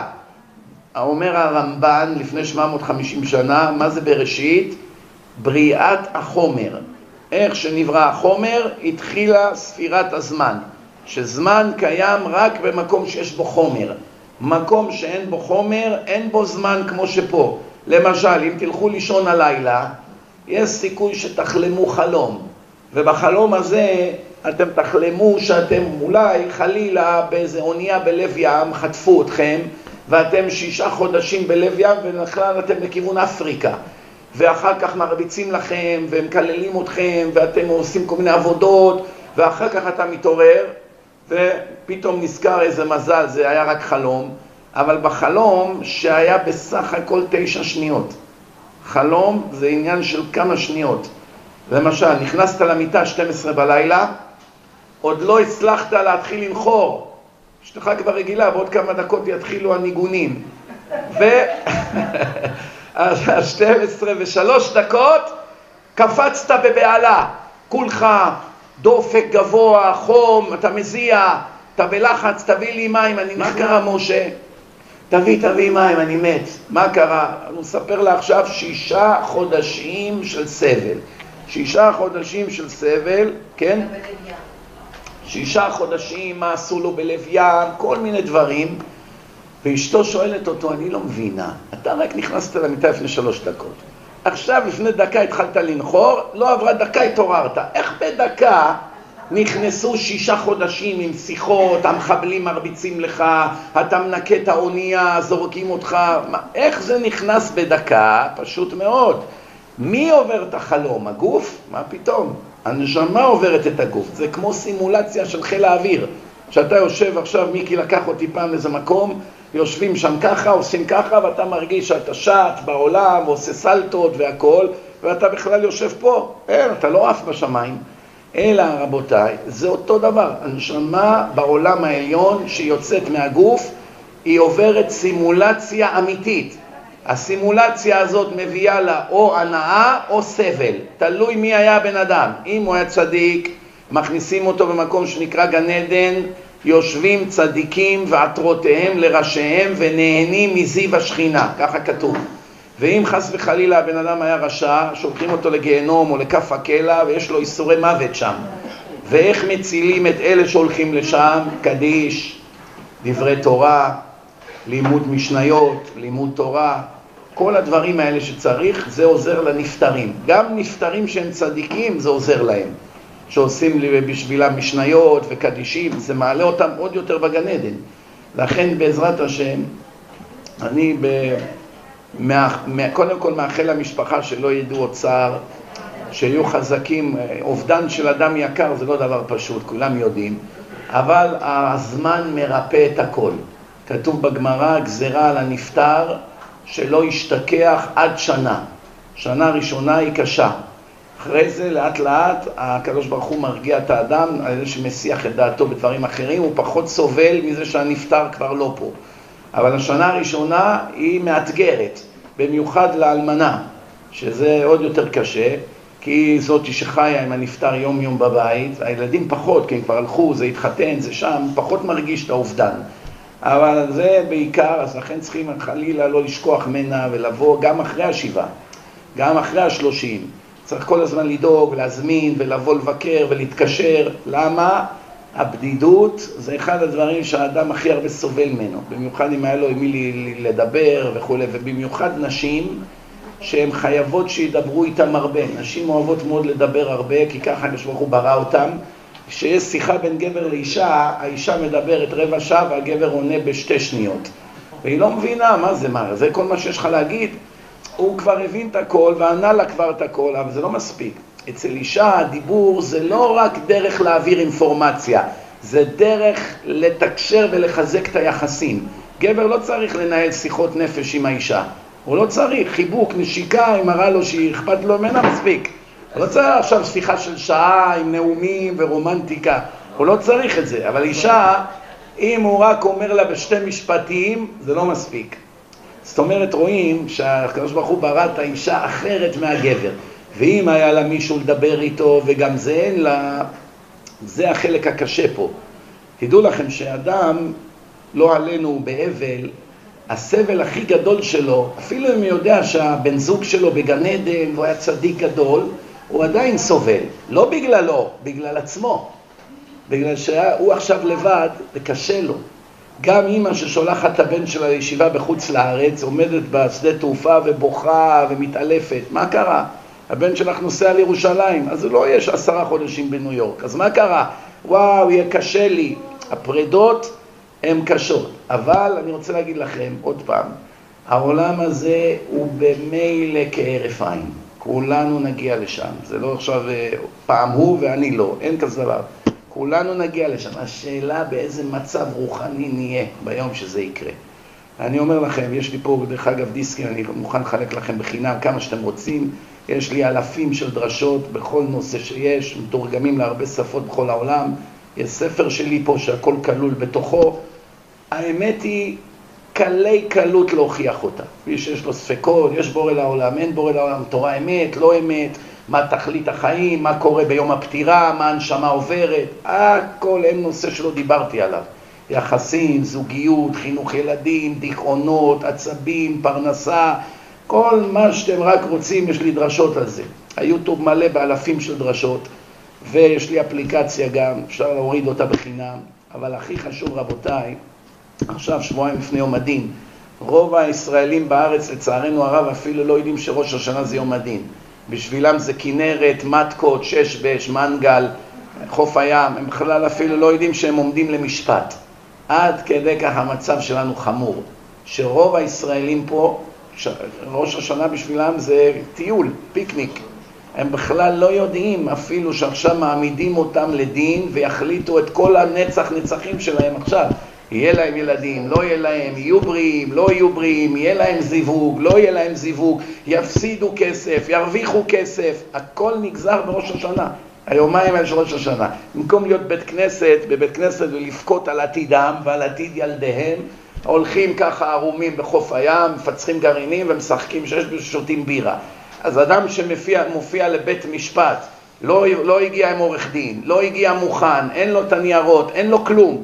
אומר הרמב"ן לפני שבע מאות וחמישים שנה, מה זה בראשית? בריאת החומר. איך שנברא החומר התחילה ספירת הזמן. שזמן קיים רק במקום שיש בו חומר. מקום שאין בו חומר, אין בו זמן כמו שפה. למשל, אם תלכו לישון הלילה, יש סיכוי שתחלמו חלום. ובחלום הזה אתם תחלמו שאתם אולי חלילה באיזה אונייה בלב ים, חטפו אתכם, ואתם שישה חודשים בלב ים ונכלל אתם לכיוון אפריקה. ואחר כך מרביצים לכם ומקללים אתכם ואתם עושים כל מיני עבודות, ואחר כך אתה מתעורר ופתאום נזכר איזה מזל, זה היה רק חלום. אבל בחלום שהיה בסך הכל תשע שניות. חלום זה עניין של כמה שניות. למשל, נכנסת למיטה שתים עשרה בלילה, עוד לא הצלחת להתחיל לנחור. אשתך כבר רגילה, בעוד כמה דקות יתחילו הניגונים. ו... שתים עשרה ושלוש דקות, קפצת בבעלה. כולך דופק גבוה, חום, אתה מזיע, אתה בלחץ, תביא לי מים. אני, מה קרה משה? תביא, תביא מים, אני מת. מה קרה? אני מספר לה עכשיו שישה חודשים של סבל. שישה חודשים של סבל, כן? שישה חודשים, מה עשו לו בלב ים, כל מיני דברים. ואשתו שואלת אותו, אני לא מבינה, אתה רק נכנסת למיטה לפני שלוש דקות. עכשיו לפני דקה התחלת לנחור, לא עברה דקה התעוררת. איך בדקה נכנסו שישה חודשים עם שיחות, המחבלים מרביצים לך, אתה מנקה את האונייה, זורקים אותך, מה, איך זה נכנס בדקה? פשוט מאוד. מי עובר את החלום? הגוף? מה פתאום? הנשמה עוברת את הגוף. זה כמו סימולציה של חיל האוויר. שאתה יושב עכשיו, מיקי לקח אותי פעם לאיזה מקום, יושבים שם ככה, עושים ככה, ואתה מרגיש שאתה שט בעולם, ועושה סלטות והכל, ואתה בכלל יושב פה. אין, אתה לא עף בשמיים. אלא רבותיי, זה אותו דבר. הנשמה בעולם העליון שיוצאת מהגוף, היא עוברת סימולציה אמיתית. הסימולציה הזאת מביאה לה או הנאה או סבל. תלוי מי היה הבן אדם. אם הוא היה צדיק, מכניסים אותו במקום שנקרא גן עדן, יושבים צדיקים ועטרותיהם לראשיהם ונהנים מזיו השכינה. ככה כתוב. ואם חס וחלילה הבן אדם היה רשע, שולחים אותו לגיהנום או לכף הקלע ויש לו איסורי מוות שם. ואיך מצילים את אלה שהולכים לשם? קדיש, דברי תורה, לימוד משניות, לימוד תורה, כל הדברים האלה שצריך, זה עוזר לנפטרים. גם נפטרים שהם צדיקים, זה עוזר להם. שעושים לי בשבילם משניות וקדישים, זה מעלה אותם עוד יותר בגן עדן. לכן בעזרת השם, אני ב... מה... קודם כל מאחל למשפחה שלא ידעו עוד צער, שיהיו חזקים. אובדן של אדם יקר זה לא דבר פשוט, כולם יודעים, אבל הזמן מרפא את הכל. כתוב בגמרא, גזרה על הנפטר שלא ישתכח עד שנה. שנה ראשונה היא קשה. אחרי זה לאט לאט הקדוש ברוך הוא מרגיע את האדם על זה שמסיח את דעתו בדברים אחרים, הוא פחות סובל מזה שהנפטר כבר לא פה. אבל השנה הראשונה היא מאתגרת, במיוחד לאלמנה, שזה עוד יותר קשה. כי זאתי שחיה עם הנפטר יום יום בבית, הילדים פחות, כי הם כבר הלכו, זה התחתן, זה שם, פחות מרגיש את האובדן. אבל זה בעיקר, אז לכן צריכים חלילה לא לשכוח מנה ולבוא גם אחרי השבעה, גם אחרי השלושים. צריך כל הזמן לדאוג, להזמין ולבוא לבקר ולהתקשר. למה? הבדידות זה אחד הדברים שהאדם הכי הרבה סובל ממנו. במיוחד אם היה לו עם מי לדבר וכו', ובמיוחד נשים שהן חייבות שידברו איתם הרבה. נשים אוהבות מאוד לדבר הרבה, כי ככה הקדוש ברוך הוא ברא אותם. כשיש שיחה בין גבר לאישה, האישה מדברת רבע שעה והגבר עונה בשתי שניות. והיא לא מבינה מה זה, מה זה כל מה שיש לך להגיד. הוא כבר הבין את הכל וענה לה כבר את הכל, אבל זה לא מספיק. אצל אישה הדיבור זה לא רק דרך להעביר אינפורמציה, זה דרך לתקשר ולחזק את היחסים. גבר לא צריך לנהל שיחות נפש עם האישה. הוא לא צריך חיבוק, נשיקה, אם הראה לו שאכפת לו ממנה מספיק. הוא לא צריך עכשיו שיחה של שעה עם נאומים ורומנטיקה. הוא לא צריך את זה, אבל אישה, אם הוא רק אומר לה בשתי משפטים, זה לא מספיק. זאת אומרת, רואים שהקדוש ברוך הוא ברא את האישה אחרת מהגבר. ואם היה לה מישהו לדבר איתו וגם זה אין לה, זה החלק הקשה פה. תדעו לכם שאדם, לא עלינו באבל, הסבל הכי גדול שלו, אפילו אם הוא יודע שהבן זוג שלו בגן עדן והוא היה צדיק גדול, הוא עדיין סובל. לא בגללו, בגלל עצמו. בגלל שהוא עכשיו לבד וקשה לו. גם אמא ששולחת את הבן שלה לישיבה בחוץ לארץ, עומדת בשדה תעופה ובוכה ומתעלפת. מה קרה? הבן שלך נוסע לירושלים, אז לא יש עשרה חודשים בניו יורק. אז מה קרה? וואו, יהיה קשה לי. הפרדות הן קשות. אבל אני רוצה להגיד לכם עוד פעם, העולם הזה הוא במילא כהרף עין. כולנו נגיע לשם. זה לא עכשיו פעם הוא ואני לא. אין כזה דבר. כולנו נגיע לשם. השאלה באיזה מצב רוחני נהיה ביום שזה יקרה. אני אומר לכם, יש לי פה דרך אגב דיסקים, אני מוכן לחלק לכם בחינם כמה שאתם רוצים. יש לי אלפים של דרשות בכל נושא שיש, מתורגמים להרבה שפות בכל העולם. יש ספר שלי פה שהכל כלול בתוכו. האמת היא, קלי קלות להוכיח אותה. מי שיש לו ספקות, יש בורא לעולם, אין בורא לעולם, תורה אמת, לא אמת, מה תכלית החיים, מה קורה ביום הפטירה, מה הנשמה עוברת, הכל אין נושא שלא דיברתי עליו. יחסים, זוגיות, חינוך ילדים, דיכאונות, עצבים, פרנסה, כל מה שאתם רק רוצים, יש לי דרשות על זה. היוטיוב מלא באלפים של דרשות, ויש לי אפליקציה גם, אפשר להוריד אותה בחינם, אבל הכי חשוב רבותיי, עכשיו שבועיים לפני יום הדין, רוב הישראלים בארץ לצערנו הרב אפילו לא יודעים שראש השנה זה יום הדין. בשבילם זה כנרת, מתקות, ששבש, מנגל, חוף הים, הם בכלל אפילו לא יודעים שהם עומדים למשפט. עד כדי כך המצב שלנו חמור, שרוב הישראלים פה, ראש השנה בשבילם זה טיול, פיקניק. הם בכלל לא יודעים אפילו שעכשיו מעמידים אותם לדין ויחליטו את כל הנצח נצחים שלהם עכשיו. יהיה להם ילדים, לא יהיה להם, יהיו בריאים, לא יהיו בריאים, יהיה להם זיווג, לא יהיה להם זיווג, יפסידו כסף, ירוויחו כסף, הכל נגזר בראש השנה. היומיים האלה של ראש השנה. במקום להיות בית כנסת, בבית כנסת ולפקות על עתידם ועל עתיד ילדיהם, הולכים ככה ערומים בחוף הים, מפצחים גרעינים ומשחקים שיש בשותים בירה. אז אדם שמופיע לבית משפט, לא, לא הגיע עם עורך דין, לא הגיע מוכן, אין לו את הניירות, אין לו כלום,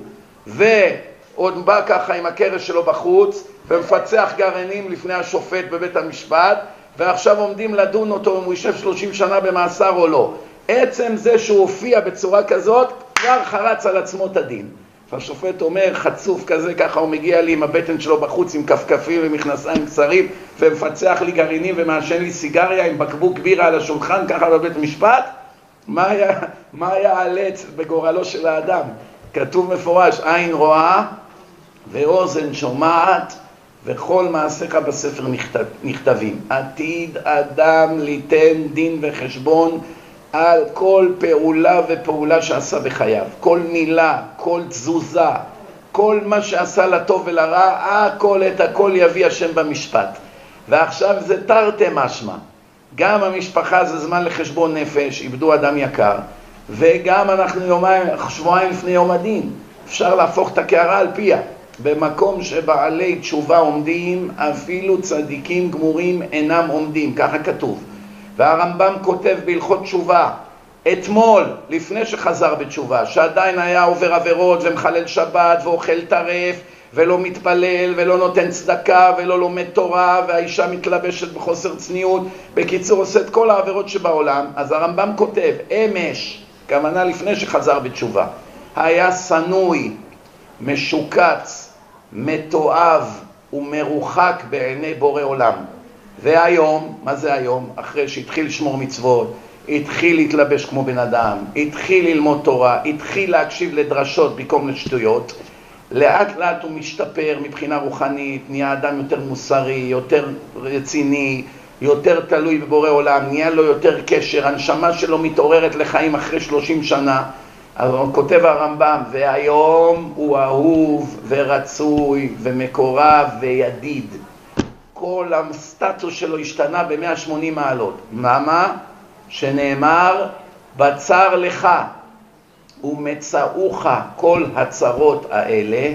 ועוד בא ככה עם הקרש שלו בחוץ, ומפצח גרעינים לפני השופט בבית המשפט, ועכשיו עומדים לדון אותו אם הוא יישב שלושים שנה במאסר או לא. עצם זה שהוא הופיע בצורה כזאת, כבר חרץ על עצמו את הדין. והשופט אומר, חצוף כזה, ככה הוא מגיע לי עם הבטן שלו בחוץ, עם כפכפים ומכנסיים קצרים, ומפצח לי גרעינים ומעשן לי סיגריה עם בקבוק בירה על השולחן, ככה בבית משפט. מה היה, מה היה העלץ בגורלו של האדם? כתוב מפורש, עין רואה ואוזן שומעת, וכל מעשיך בספר נכתב, נכתבים. עתיד אדם ליתן דין וחשבון על כל פעולה ופעולה שעשה בחייו. כל מילה, כל תזוזה, כל מה שעשה לטוב ולרע, הכל את הכל יביא השם במשפט. ועכשיו זה תרתי משמע. גם המשפחה זה זמן לחשבון נפש, איבדו אדם יקר, וגם אנחנו יומיים, שבועיים לפני יום הדין. אפשר להפוך את הקערה על פיה. במקום שבעלי תשובה עומדים, אפילו צדיקים גמורים אינם עומדים, ככה כתוב. והרמב"ם כותב בהלכות תשובה, אתמול, לפני שחזר בתשובה, שעדיין היה עובר עבירות ומחלל שבת ואוכל טרף ולא מתפלל ולא נותן צדקה ולא לומד תורה, והאישה מתלבשת בחוסר צניעות, בקיצור עושה את כל העבירות שבעולם. אז הרמב"ם כותב, אמש, כוונה לפני שחזר בתשובה, היה סנוי, משוקץ, מתועב ומרוחק בעיני בורא עולם. והיום, מה זה היום? אחרי שהתחיל לשמור מצוות, התחיל להתלבש כמו בן אדם, התחיל ללמוד תורה, התחיל להקשיב לדרשות במקום לשטויות, לאט לאט הוא משתפר מבחינה רוחנית, נהיה אדם יותר מוסרי, יותר רציני, יותר תלוי בבורא עולם, נהיה לו יותר קשר, הנשמה שלו מתעוררת לחיים אחרי שלושים שנה. כותב הרמב"ם, והיום הוא אהוב ורצוי ומקורב וידיד. כל הסטטוס שלו השתנה ב-מאה ושמונים מעלות. למה? שנאמר, בצר לך ומצאוך כל הצרות האלה,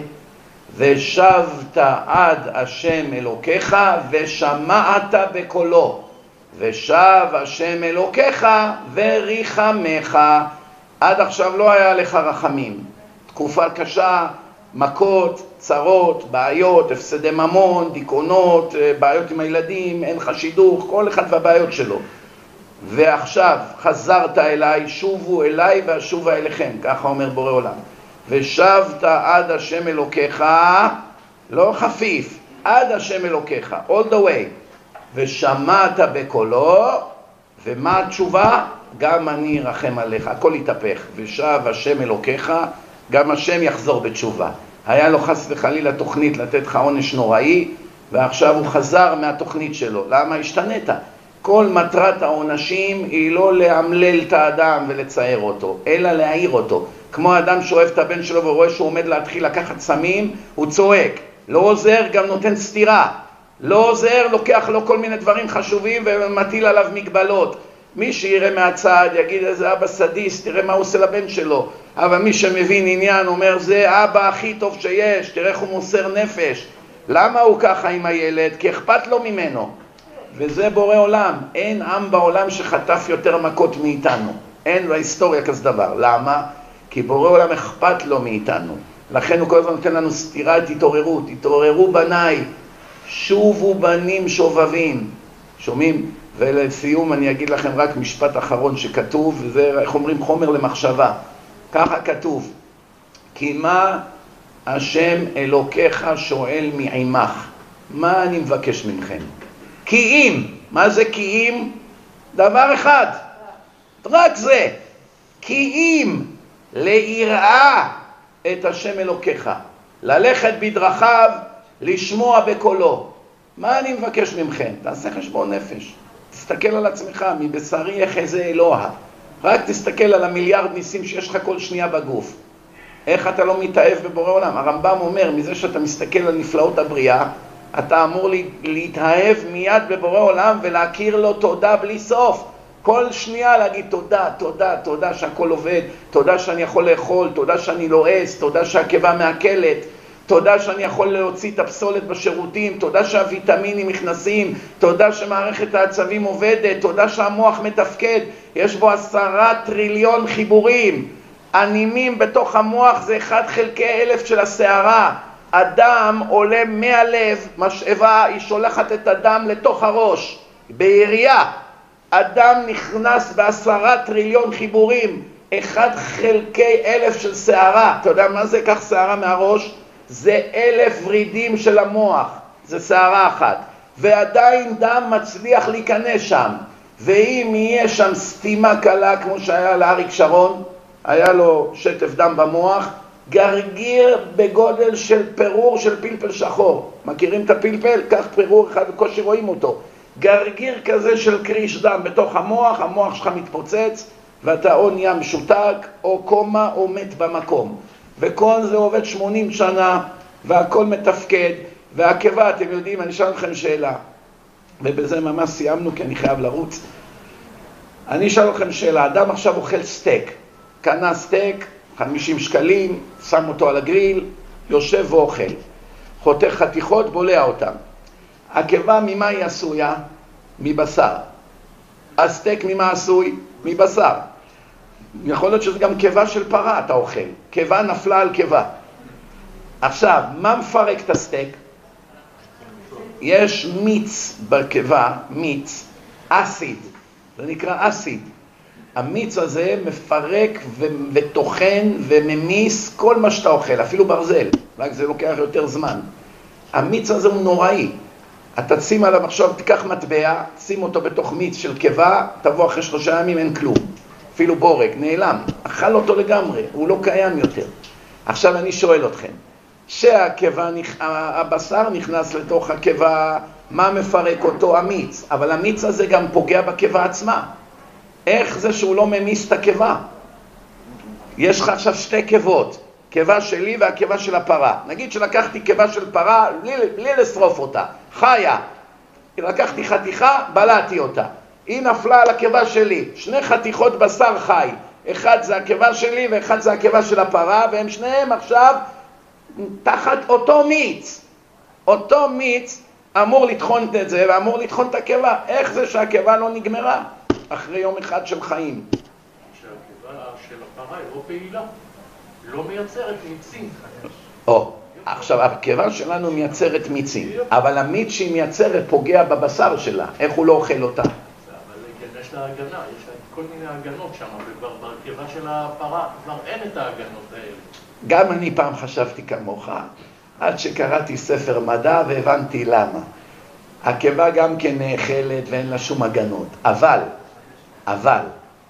ושבת עד השם אלוקיך ושמעת בקולו, ושב השם אלוקיך וריחמך. עד עכשיו לא היה לך רחמים, תקופה קשה, מכות, צרות, בעיות, הפסדי ממון, דיכאונות, בעיות עם הילדים, אין לך שידוך, כל אחד והבעיות שלו. ועכשיו חזרת אליי, שובו אליי ואשובה אליכם, ככה אומר בורא עולם. ושבת עד השם אלוקיך, לא חפיף, עד השם אלוקיך, all the way, ושמעת בקולו, ומה התשובה? גם אני ארחם עליך, הכל יתהפך. ושב השם אלוקיך, גם השם יחזור בתשובה. היה לו חס וחלילה תוכנית לתת לך עונש נוראי, ועכשיו הוא חזר מהתוכנית שלו. למה? השתנית. כל מטרת העונשים היא לא להמלל את האדם ולצייר אותו, אלא להעיר אותו. כמו אדם שאוהב את הבן שלו ורואה שהוא עומד להתחיל לקחת סמים, הוא צועק. לא עוזר, גם נותן סתירה. לא עוזר, לוקח לו כל מיני דברים חשובים ומטיל עליו מגבלות. מי שיראה מהצד יגיד איזה אבא סדיסט, תראה מה הוא עושה לבן שלו. אבל מי שמבין עניין אומר, זה אבא הכי טוב שיש, תראה איך הוא מוסר נפש. למה הוא ככה עם הילד? כי אכפת לו ממנו. וזה בורא עולם. אין עם בעולם שחטף יותר מכות מאיתנו. אין בהיסטוריה כזה דבר. למה? כי בורא עולם אכפת לו מאיתנו. לכן הוא כל הזמן נותן לנו סתירת התעוררות. התעוררו בניי, שובו בנים שובבים. שומעים? ולסיום אני אגיד לכם רק משפט אחרון שכתוב, וזה, איך אומרים, חומר למחשבה. ככה כתוב, כי מה השם אלוקיך שואל מעמך? מה אני מבקש מכם? כי אם, מה זה כי אם? דבר אחד, רק זה. כי אם ליראה את השם אלוקיך, ללכת בדרכיו, לשמוע בקולו. מה אני מבקש מכם? תעשה חשבון נפש. תסתכל על עצמך, מבשרי יחזה אלוה. רק תסתכל על המיליארד ניסים שיש לך כל שנייה בגוף. איך אתה לא מתאהב בבורא עולם? הרמב"ם אומר, מזה שאתה מסתכל על נפלאות הבריאה, אתה אמור להתאהב מיד בבורא עולם ולהכיר לו תודה בלי סוף. כל שנייה להגיד תודה, תודה, תודה שהכל עובד, תודה שאני יכול לאכול, תודה שאני לועס, תודה שהקיבה מעכלת, תודה שאני יכול להוציא את הפסולת בשירותים, תודה שהוויטמינים נכנסים, תודה שמערכת העצבים עובדת, תודה שהמוח מתפקד, יש בו עשרה טריליון חיבורים, הנימים בתוך המוח זה אחד חלקי אלף של השערה, הדם עולה מהלב, משאבה, היא שולחת את הדם לתוך הראש, בירייה, הדם נכנס בעשרה טריליון חיבורים, אחד חלקי אלף של שערה, אתה יודע מה זה? קח שערה מהראש, זה אלף ורידים של המוח, זה שערה אחת, ועדיין דם מצליח להיכנס שם, ואם יהיה שם סתימה קלה כמו שהיה לאריק שרון, היה לו שטף דם במוח, גרגיר בגודל של פירור של פלפל שחור, מכירים את הפלפל? כך פירור אחד, בקושי רואים אותו, גרגיר כזה של קריש דם בתוך המוח, המוח שלך מתפוצץ, ואתה או נהיה משותק, או קומה, או מת במקום. וכל זה עובד שמונים שנה, והכל מתפקד, והקיבה, אתם יודעים, אני אשאל לכם שאלה, ובזה ממש סיימנו, כי אני חייב לרוץ. אני אשאל לכם שאלה, אדם עכשיו אוכל סטייק, קנה סטייק, חמישים שקלים, שם אותו על הגריל, יושב ואוכל, חותך חתיכות, בולע אותם. הקיבה ממה היא עשויה? מבשר. הסטייק ממה עשוי? מבשר. יכול להיות שזה גם קיבה של פרה אתה אוכל. קיבה נפלה על קיבה. עכשיו, מה מפרק את הסטייק? יש מיץ בקיבה, מיץ, אסיד. זה נקרא אסיד. המיץ הזה מפרק ו- וטוחן וממיס כל מה שאתה אוכל, אפילו ברזל, רק זה לוקח יותר זמן. המיץ הזה הוא נוראי. אתה שים עליו עכשיו, תיקח מטבע, שים אותו בתוך מיץ של קיבה, תבוא אחרי שלושה ימים, אין כלום. אפילו בורג, נעלם. אכל אותו לגמרי, הוא לא קיים יותר. עכשיו אני שואל אתכם, שהקיבה, הבשר נכנס לתוך הקיבה, מה מפרק אותו? המיץ. אבל המיץ הזה גם פוגע בקיבה עצמה. איך זה שהוא לא ממיס את הקיבה? יש לך עכשיו שתי קיבות, קיבה שלי והקיבה של הפרה. נגיד שלקחתי קיבה של פרה בלי, בלי לשרוף אותה, חיה. לקחתי חתיכה, בלעתי אותה. היא נפלה על הקיבה שלי, שני חתיכות בשר חי. אחד זה הקיבה שלי ואחד זה הקיבה של הפרה, והם שניהם עכשיו תחת אותו מיץ. אותו מיץ אמור לטחון את זה ואמור לטחון את הקיבה. איך זה שהקיבה לא נגמרה? אחרי יום אחד של חיים. שהקיבה של הפרה היא לא פעילה, לא מייצרת מיצים. או, עכשיו הקיבה שלנו מייצרת מיצים, אבל המיץ שהיא מייצרת פוגע בבשר שלה. איך הוא לא אוכל אותה? אבל יש לה הגנה, יש לה כל מיני הגנות שם, וכבר בקיבה של הפרה כבר אין את ההגנות האלה. גם אני פעם חשבתי כמוך, עד שקראתי ספר מדע והבנתי למה. הקיבה גם כן נאכלת ואין לה שום הגנות, אבל, אבל,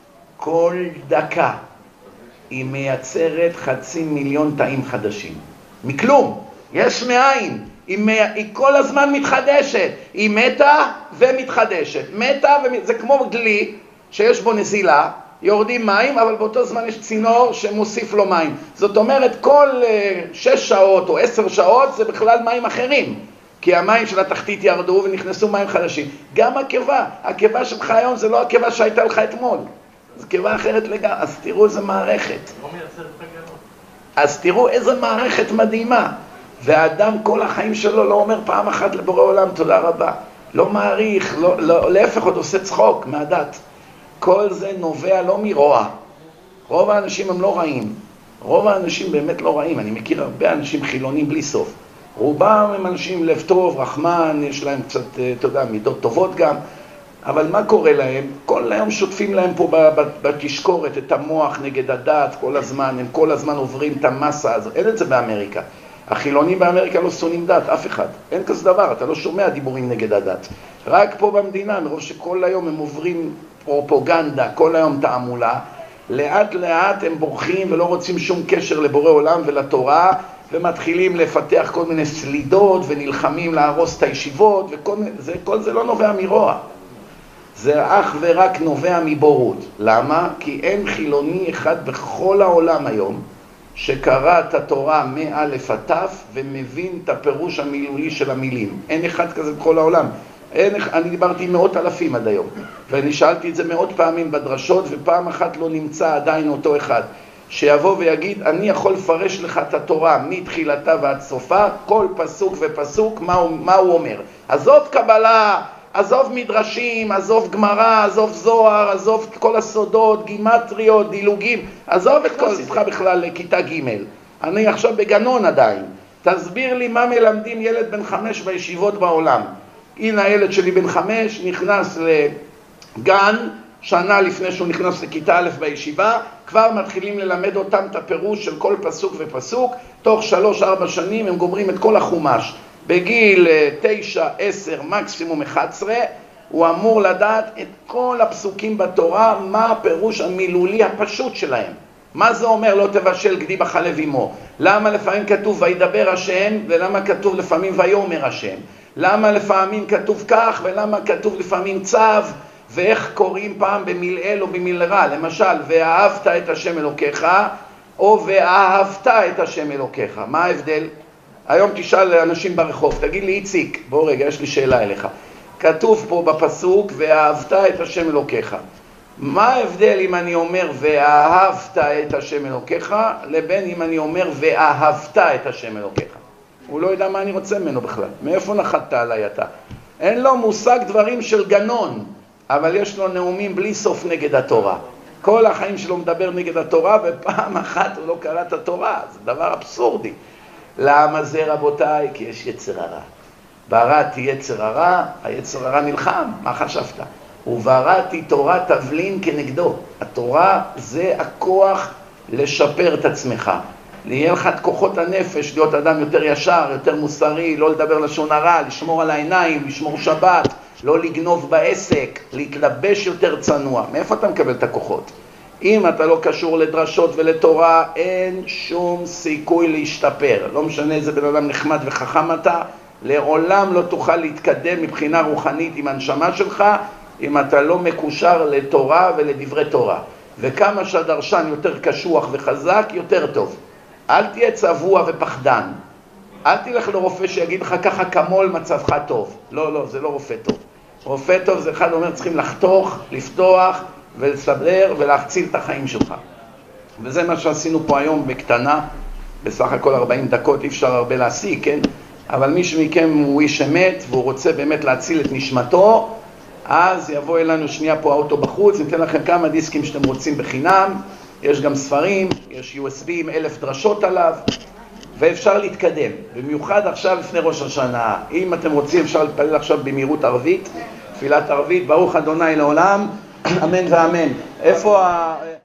כל דקה היא מייצרת חצי מיליון תאים חדשים. מכלום, יש מאין, היא, מ... היא כל הזמן מתחדשת, היא מתה ומתחדשת, מתה ומת... זה כמו דלי שיש בו נזילה, יורדים מים, אבל באותו זמן יש צינור שמוסיף לו מים. זאת אומרת, כל שש שעות או עשר שעות זה בכלל מים אחרים. כי המים של התחתית ירדו ונכנסו מים חדשים. גם הקיבה, הקיבה שלך היום זה לא הקיבה שהייתה לך אתמול. זו קיבה אחרת לגמרי. אז תראו איזה מערכת. לא מייצרת הגנות. אז תראו איזה מערכת מדהימה. והאדם כל החיים שלו לא אומר פעם אחת לבורא עולם תודה רבה. לא מעריך, לא, לא, להפך עוד עושה צחוק מהדת. כל זה נובע לא מרוע. רוב האנשים הם לא רעים. רוב האנשים באמת לא רעים. אני מכיר הרבה אנשים חילונים בלי סוף. רובם הם אנשים לב טוב, רחמן, יש להם קצת, אתה יודע, מידות טובות גם. אבל מה קורה להם? כל היום שוטפים להם פה בתשקורת את המוח נגד הדת כל הזמן. הם כל הזמן עוברים את המסה הזאת. אין את זה באמריקה. החילונים באמריקה לא שונאים דת, אף אחד. אין כזה דבר, אתה לא שומע דיבורים נגד הדת. רק פה במדינה, מרוב שכל היום הם עוברים פרופוגנדה, כל היום תעמולה, לאט לאט הם בורחים ולא רוצים שום קשר לבורא עולם ולתורה, ומתחילים לפתח כל מיני סלידות ונלחמים להרוס את הישיבות, וכל זה, כל זה לא נובע מרוע. זה אך ורק נובע מבורות. למה? כי אין חילוני אחד בכל העולם היום שקרא את התורה מאלף עד תף ומבין את הפירוש המילולי של המילים. אין אחד כזה בכל העולם. אין, אני דיברתי עם מאות אלפים עד היום, ואני שאלתי את זה מאות פעמים בדרשות, ופעם אחת לא נמצא עדיין אותו אחד שיבוא ויגיד, אני יכול לפרש לך את התורה מתחילתה ועד סופה, כל פסוק ופסוק, מה הוא, מה הוא אומר. עזוב קבלה, עזוב מדרשים, עזוב גמרא, עזוב זוהר, עזוב כל הסודות, גימטריות, דילוגים, עזוב את כל ספרך בכלל לכיתה ג'. אני עכשיו בגנון עדיין. תסביר לי מה מלמדים ילד בן חמש בישיבות בעולם. הנה הילד שלי בן חמש, נכנס לגן, שנה לפני שהוא נכנס לכיתה א' בישיבה, כבר מתחילים ללמד אותם את הפירוש של כל פסוק ופסוק, תוך שלוש ארבע שנים הם גומרים את כל החומש. בגיל תשע, עשר, מקסימום אחת עשרה, הוא אמור לדעת את כל הפסוקים בתורה, מה הפירוש המילולי הפשוט שלהם. מה זה אומר לא תבשל גדי בחלב אמו? למה לפעמים כתוב וידבר השם, ולמה כתוב לפעמים ויאמר השם? למה לפעמים כתוב כך, ולמה כתוב לפעמים צו, ואיך קוראים פעם במילאל או במילרע? למשל, ואהבת את השם אלוקיך, או ואהבת את השם אלוקיך. מה ההבדל? היום תשאל אנשים ברחוב, תגיד לי איציק, בוא רגע, יש לי שאלה אליך. כתוב פה בפסוק, ואהבת את השם אלוקיך. מה ההבדל אם אני אומר ואהבת את השם אלוקיך, לבין אם אני אומר ואהבת את השם אלוקיך? הוא לא יודע מה אני רוצה ממנו בכלל. מאיפה נחת עליי אתה? אין לו מושג דברים של גנון. אבל יש לו נאומים בלי סוף נגד התורה. כל החיים שלו מדבר נגד התורה, ופעם אחת הוא לא קרא את התורה. זה דבר אבסורדי. למה זה, רבותיי? כי יש יצר הרע. בראתי יצר הרע, היצר הרע נלחם. מה חשבת? ובראתי תורה תבלין כנגדו. התורה זה הכוח לשפר את עצמך. יהיה לך את כוחות הנפש, להיות אדם יותר ישר, יותר מוסרי, לא לדבר לשון הרע, לשמור על העיניים, לשמור שבת, לא לגנוב בעסק, להתלבש יותר צנוע. מאיפה אתה מקבל את הכוחות? אם אתה לא קשור לדרשות ולתורה, אין שום סיכוי להשתפר. לא משנה איזה בן אדם נחמד וחכם אתה, לעולם לא תוכל להתקדם מבחינה רוחנית עם הנשמה שלך, אם אתה לא מקושר לתורה ולדברי תורה. וכמה שהדרשן יותר קשוח וחזק, יותר טוב. אל תהיה צבוע ופחדן. אל תלך לרופא שיגיד לך ככה כמול מצבך טוב. לא, לא, זה לא רופא טוב. רופא טוב זה אחד אומר צריכים לחתוך, לפתוח ולסדר ולהחציל את החיים שלך. וזה מה שעשינו פה היום בקטנה. בסך הכל ארבעים דקות, אי אפשר הרבה להשיג, כן? אבל מישהו מכם הוא איש אמת והוא רוצה באמת להציל את נשמתו, אז יבוא אלינו שנייה פה האוטו בחוץ, ניתן לכם כמה דיסקים שאתם רוצים בחינם, יש גם ספרים, יש יו אס בי עם אלף דרשות עליו, ואפשר להתקדם. במיוחד עכשיו לפני ראש השנה, אם אתם רוצים אפשר להתפלל עכשיו במהירות ערבית, תפילת ערבית, ברוך אדוני לעולם, אמן ואמן. איפה ה...